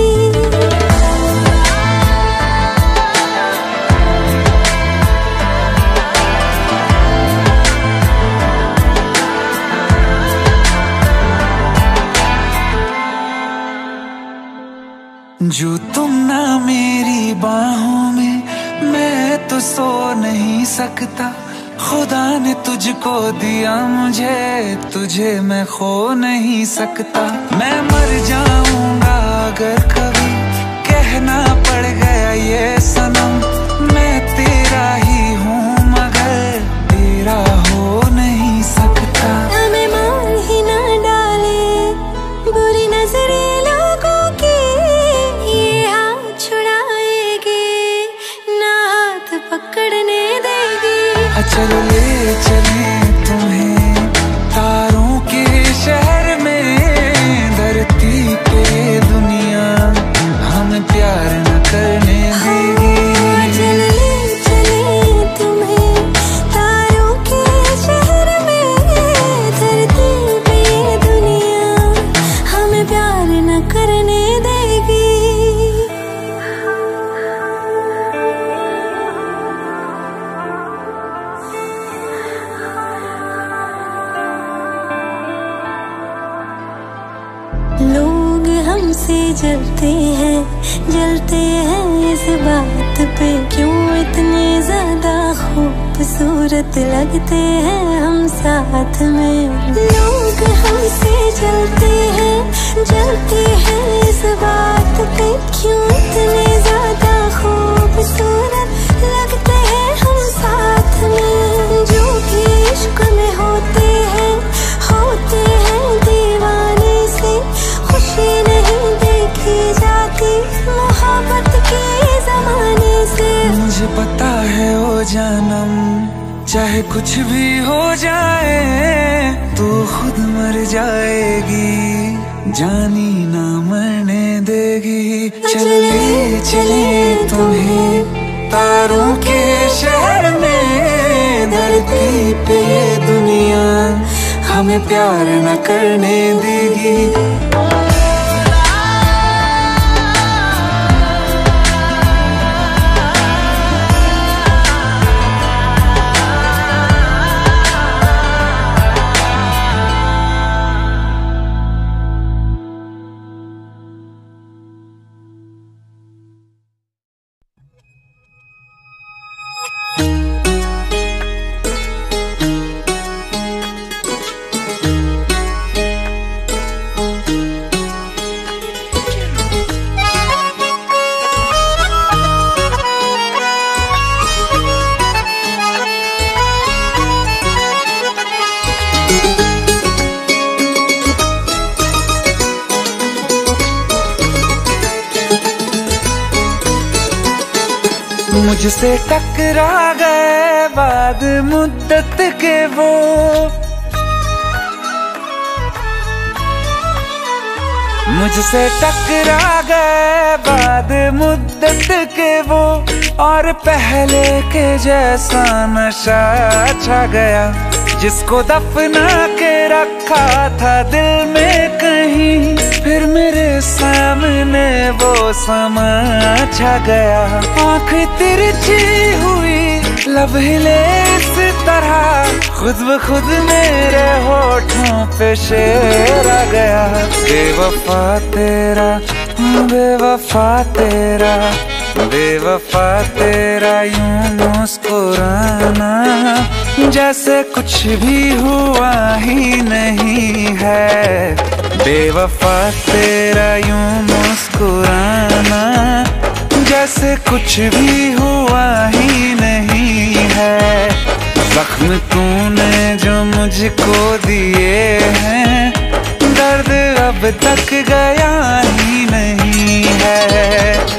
जो तुम ना मेरी बाहों में, मैं तो सो नहीं सकता। खुदा ने तुझको दिया मुझे, तुझे मैं खो नहीं सकता। मैं मर जाऊंगा अगर कभी कहना पड़ गया ये सनम, मैं तेरा ही हूँ मगर तेरा हो नहीं सकता। हमें मार ही ना डाले बुरी नजरें लोगों की, ये हाथ छुड़ाएगी ना हाथ पकड़ने देगी। चलो ले चले तुम्हें तारों के शहर में, धरती पे दुनिया हमें प्यार न करने देगी। चलो ले चले तुम्हें तारों के शहर में, धरती पे दुनिया हमें प्यार न करने देगी। लोग हमसे जलते हैं, जलते हैं इस बात पे, क्यों इतने ज्यादा खूबसूरत लगते हैं हम साथ में। लोग हमसे जलते हैं, जलते हैं इस बात पे, क्यों इतने ज्यादा खूबसूरत लगते हैं हम साथ में। जो भी इश्क में होते हैं, होते हैं दीवाने से, खुशी नहीं देखी जाती मोहब्बत के जमाने से। मुझे पता है ओ जानम, चाहे कुछ भी हो जाए तू खुद मर जाएगी, जानी ना मरने देगी। चले चले तुम्हें तारों के शहर में, धरती पे दुनिया हमें प्यार न करने देगी। मुझसे टकरा गए बाद मुद्दत के वो, मुझसे टकरा गए बाद मुद्दत के वो, और पहले के जैसा नशा छा गया। जिसको दफना के रखा था दिल में कहीं, फिर मेरे सामने वो समा छा गया। आँख तिरछी हुई, लब हिले इस तरह, खुद ब खुद मेरे होठों पे शेर आ गया। बेवफा तेरा, बेवफा तेरा, बेवफा तेरा यूं मुस्कुराना, जैसे कुछ भी हुआ ही नहीं है। बेवफा तेरा यूं मुस्कुराना, जैसे कुछ भी हुआ ही नहीं है। जख्म तूने जो मुझको दिए हैं, दर्द अब तक गया ही नहीं है।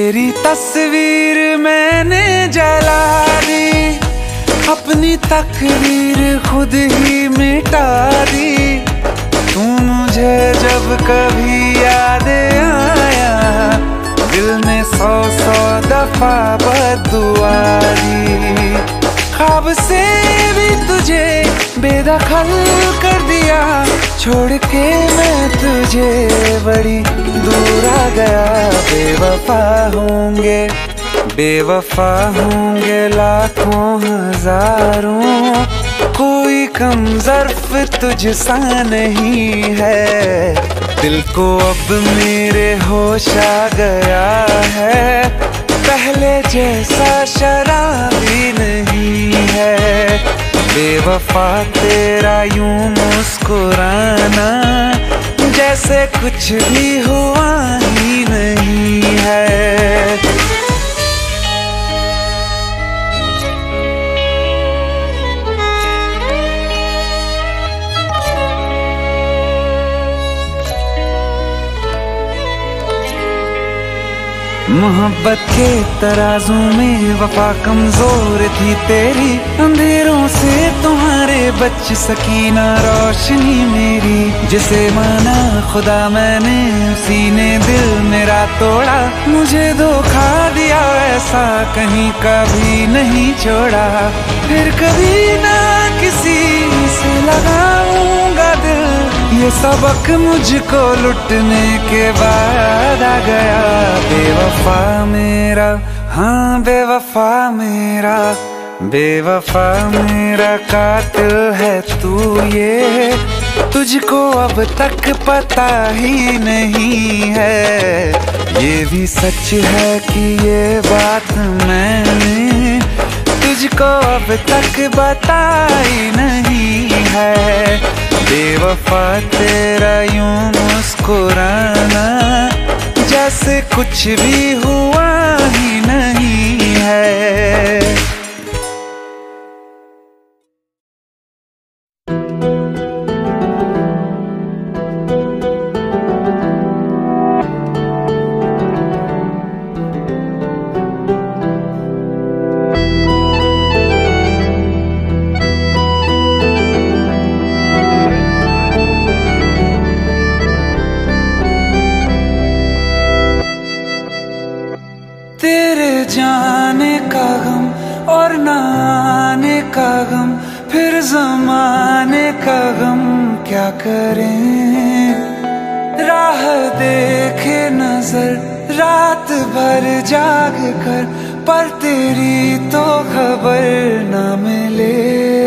तेरी तस्वीर मैंने जला दी, अपनी तकदीर खुद ही मिटा दी। तू मुझे जब कभी याद आया, दिल ने सौ सौ दफा बद्दुआ दी। ख्वाब से भी तुझे बेदखल कर दिया, छोड़ के मैं तुझे बड़ी दूर आ गया। बेवफा होंगे बेवफा होंगे लाखों हजारों, कोई कम ज़र्फ तुझसा नहीं है। दिल को अब मेरे होश आ गया है, पहले जैसा शराबी नहीं है। बेवफा तेरा यूं मुस्कुराना, जैसे कुछ भी हुआ ही नहीं है। मोहब्बत के तराजू में वफा कमजोर थी तेरी, अंधेरों से तुम्हारे बच सकी ना रोशनी मेरी। जिसे माना खुदा मैंने, उसी ने दिल मेरा तोड़ा। मुझे धोखा दिया ऐसा कहीं कभी नहीं छोड़ा, फिर कभी ना किसी से लगाऊंगा दिल। ये सबक मुझको लुटने के बाद आ गया। बेवफा मेरा, हाँ बेवफा मेरा, बेवफा मेरा कातिल है तू ये, तुझको अब तक पता ही नहीं है। ये भी सच है कि ये बात मैंने तुझको अब तक बताई नहीं है। बेवफा तेरा यूं मुस्कुराना, जैसे कुछ भी हुआ ही नहीं है। तेरे जाने का गम और न आने का गम, फिर जमाने का गम क्या करें। राह देखे नजर रात भर जाग कर, पर तेरी तो खबर न मिले।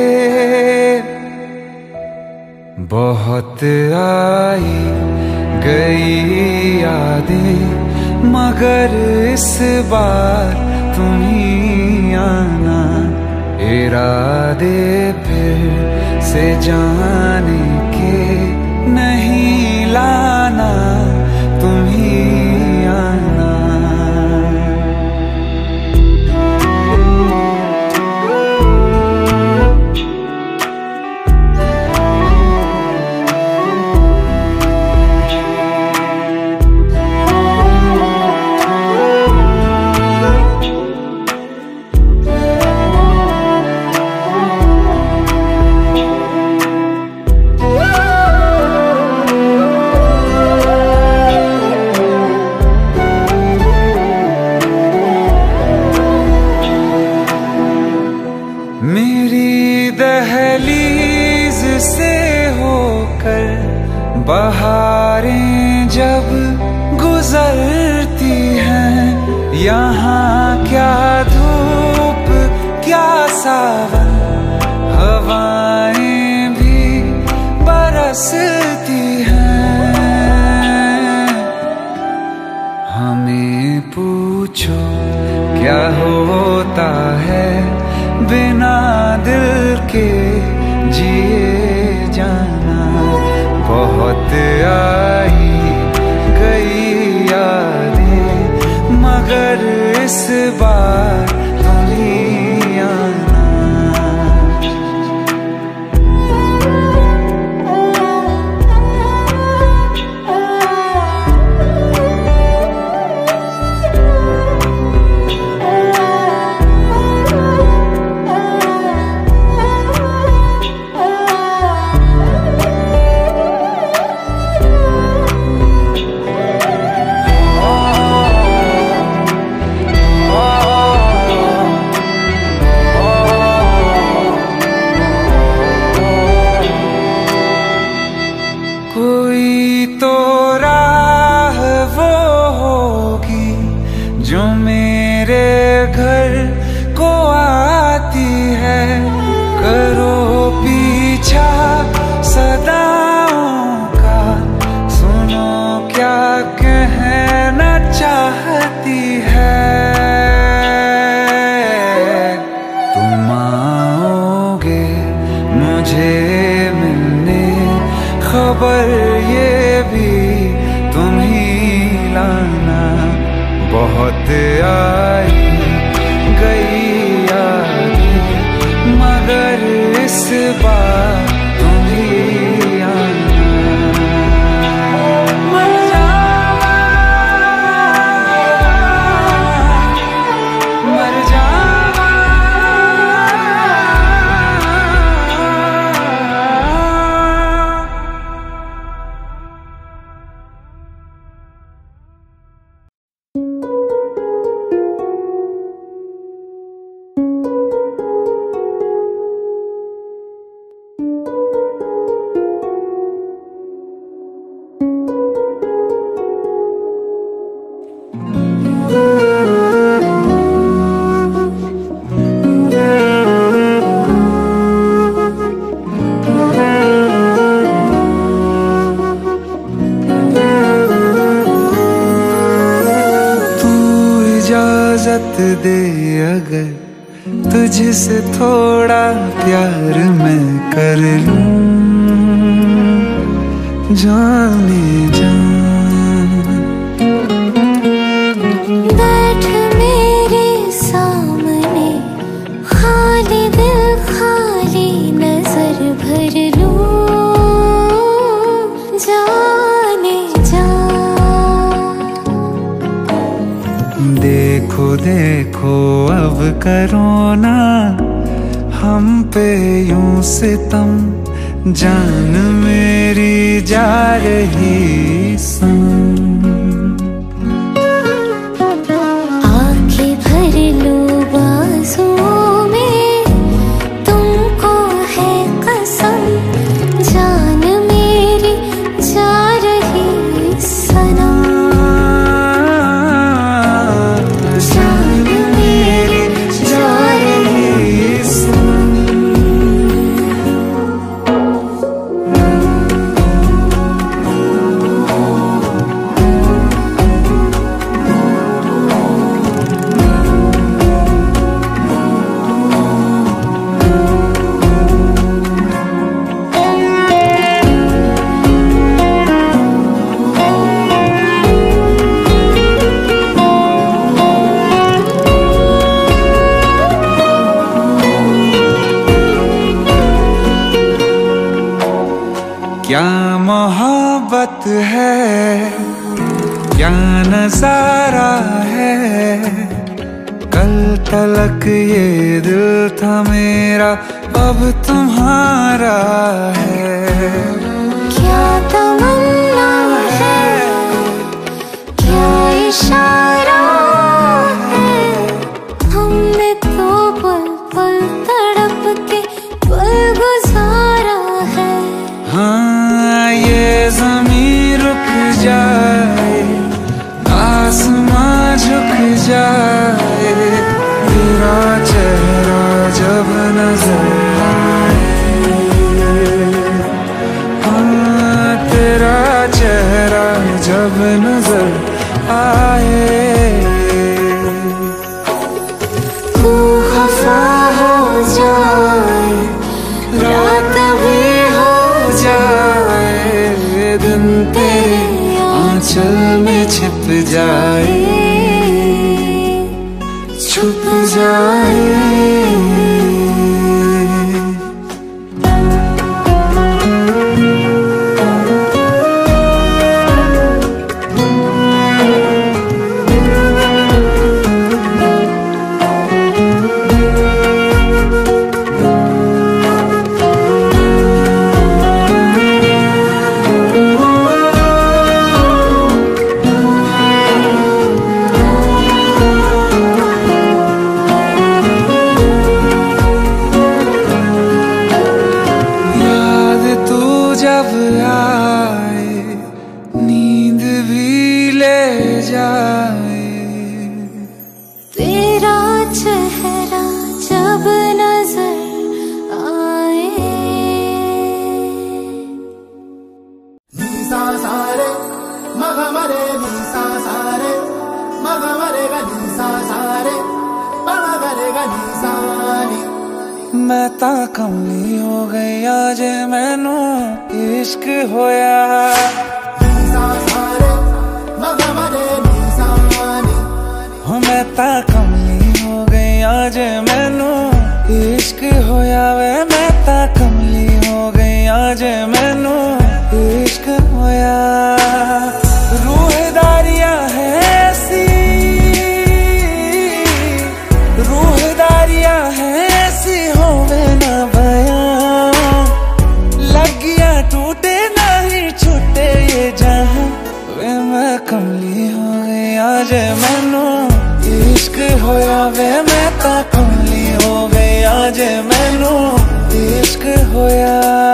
बहुत आई गई यादें, मगर इस बार तुम ही आना। इरादे फिर से जाने के नहीं लाना, तुम ही आना। मेरी दहलीज से होकर बहारें जब गुजरती हैं, यहाँ क्या धूप क्या सावन, हवाएं भी बरसती हैं। हमें पूछो क्या होता है बिना दिल के जिए जाना। बहुत आई गई यादें, मगर इस बार तुम ही आना। तो राह वो होगी जो मेरे घर को आती है। करो पीछा सदाओं का, सुनो क्या कहना चाहती है। तुम आओगे मुझे मिलने, खबर ये भी तुम ही लाना। बहुत आई गई यादें, मगर इस बार तुम ही आना। मर जावा, मर जावा। इजाजत दे अगर तुझसे थोड़ा प्यार मैं कर लूं, जाने जान। बैठ मेरे सामने, खाली दिल खाली नजर भर लूं, जाने जा। देखो देखो अब करो ना हम पे यूं सितम, जान मेरी जा रही संग। आंखें भर लो बाजुओं में, तुमको है कसम, जान मेरी जा रही सनम। जान मेरी जा रही सनम। क्या मोहब्बत है, क्या नजारा है। कल तलक ये दिल था मेरा, अब तुम्हारा है। क्या तमन्ना है, क्या इशारा है। हमने तो पल पल तड़प के पल गुजारा है। हाँ ये ज़मीं रुक जाए, आसमां झुक जाए, तेरा चेहरा जब नजर आए। हाँ तेरा चेहरा जब नजर आए। तू खफा हो जाए, रात भी हो जाए, दिन तेरे आंचल में छिप जाए, छुप जाए। सा सा रे म ग म रे नि सा सा रे म ग म रे ग नि सा सा रे म ग रे ग नि सा नी। मैं ता कमली हो गई आज मैनू इश्क होया सा सा रे म ग म रे नि सा नी। हो मैं ता कमली हो गई आज मैनू इश्क होया वे मैं ता कमली हो गई आज मैनू इश्क होया। रूहदारियां है ऐसी रूहदारियां है ऐसी होवे ना बयां लगिया टूटे नहीं छूटे ये जहां वे मैं कमली हो गई आज मैनू इश्क होया वे मैं ता कमली हो गई आज मैनू इश्क होया।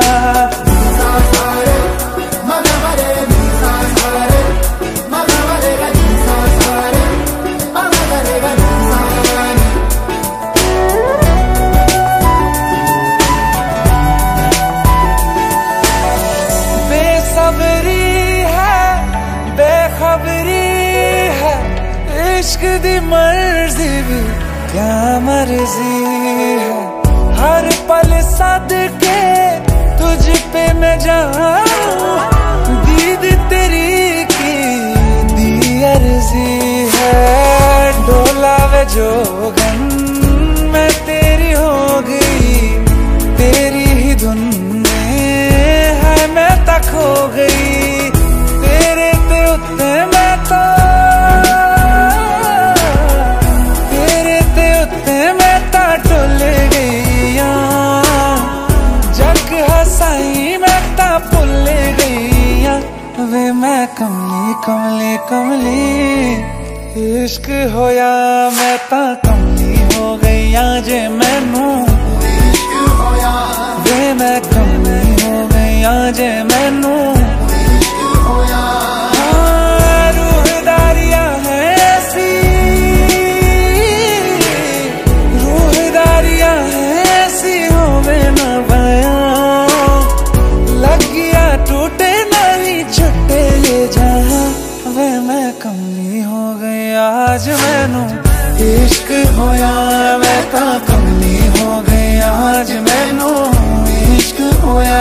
बेसब्री है बेखबरी है इश्क दी मर्जी भी क्या मर्जी है। हर पल सदके तुझ पे मैं जाऊं दीद तेरी की दी अर्जी है। डोला वे जोगन मैं तेरी हो गई तेरी ही धुन में है मैं तक हो गई तेरे ते उत्ते मैं तो तेरे ते उत्ते मैं ता टुल गई जग हसाई मैं ता भुल गई वे मैं कमली कमली कमली इश्क होया मैं ता कमली हो गई आज मैनू इश्क होया वे मैं कमली हो गई आज मैनू इश्क होया। रूहदारियां है ऐसी रूहदारियां है ऐसी होवे ना बयां लगिया टूटे नहीं छुट्टे ये जहां वे मैं कमली हो गई आज मैनू इश्क होया मैं ता कमली हो गई आज मैनू इश्क होया।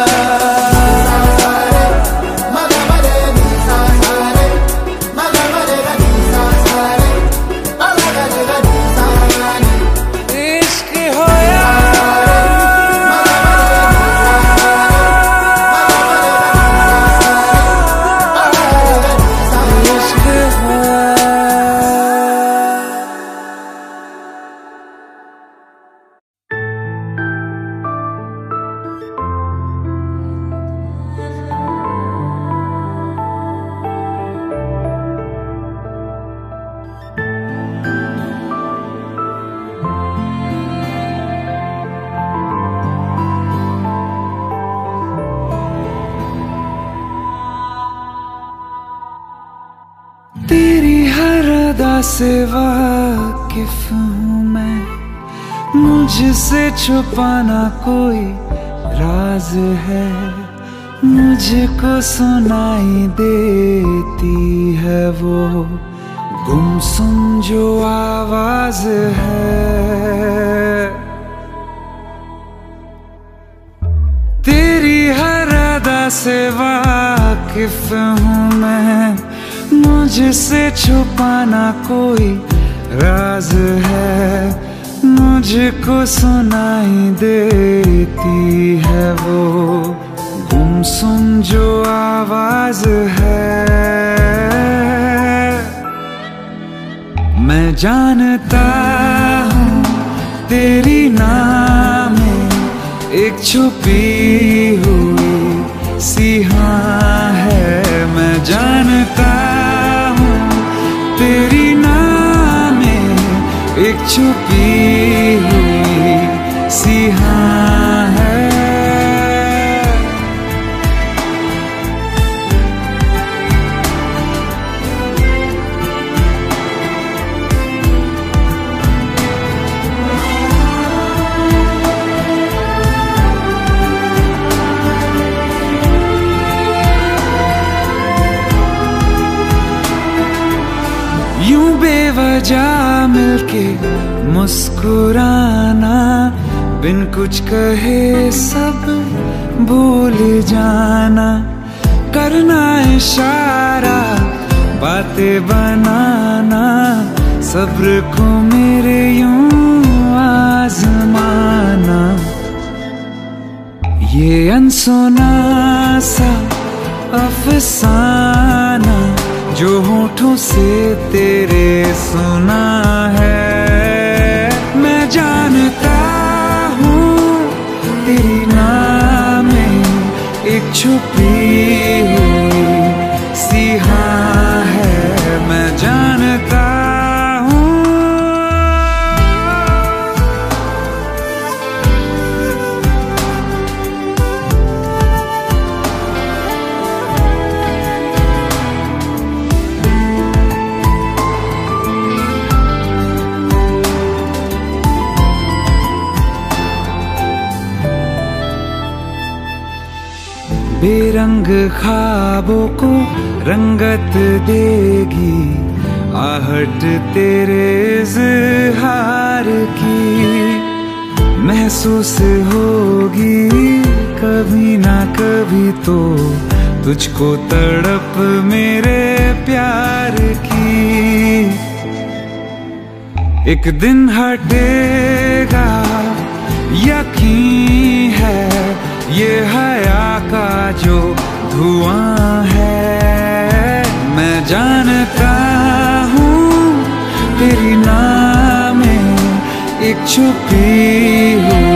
तेरी हर अदा से वाकिफ हूँ मैं मुझसे छुपाना कोई राज है मुझको सुनाई देती है वो गुमसुम जो आवाज है। तेरी हर अदा से वाकिफ हूँ मैं मुझसे छुपाना कोई राज है मुझको सुनाई देती है वो गुमसुम जो आवाज है। मैं जानता हूँ तेरी नाम में एक छुपी हुई सी हाँ है। मैं जानता हूँ तेरी नाम में एक छुपी हुई सी हाँ है। बेवजह मिलके मुस्कुराना, बिन कुछ कहे सब भूल जाना, करना इशारा बातें बनाना, सब्र को मेरे यूं आजमाना। ये अनसुना सा अफसाना जो होठों से तेरे सुना है, मैं जानता हूँ तेरी नाम में एक छुपी हुई सी हाँ है, मैं जानता हूँ। बेरंग ख्वाबों को रंगत देगी आहट तेरे इज़हार की, महसूस होगी कभी ना कभी तो तुझको तड़प मेरे प्यार की। एक दिन हटेगा यकीन है, ये हया का जो धुआं है, मैं जानता हूँ तेरी नाम में एक छुपी हुई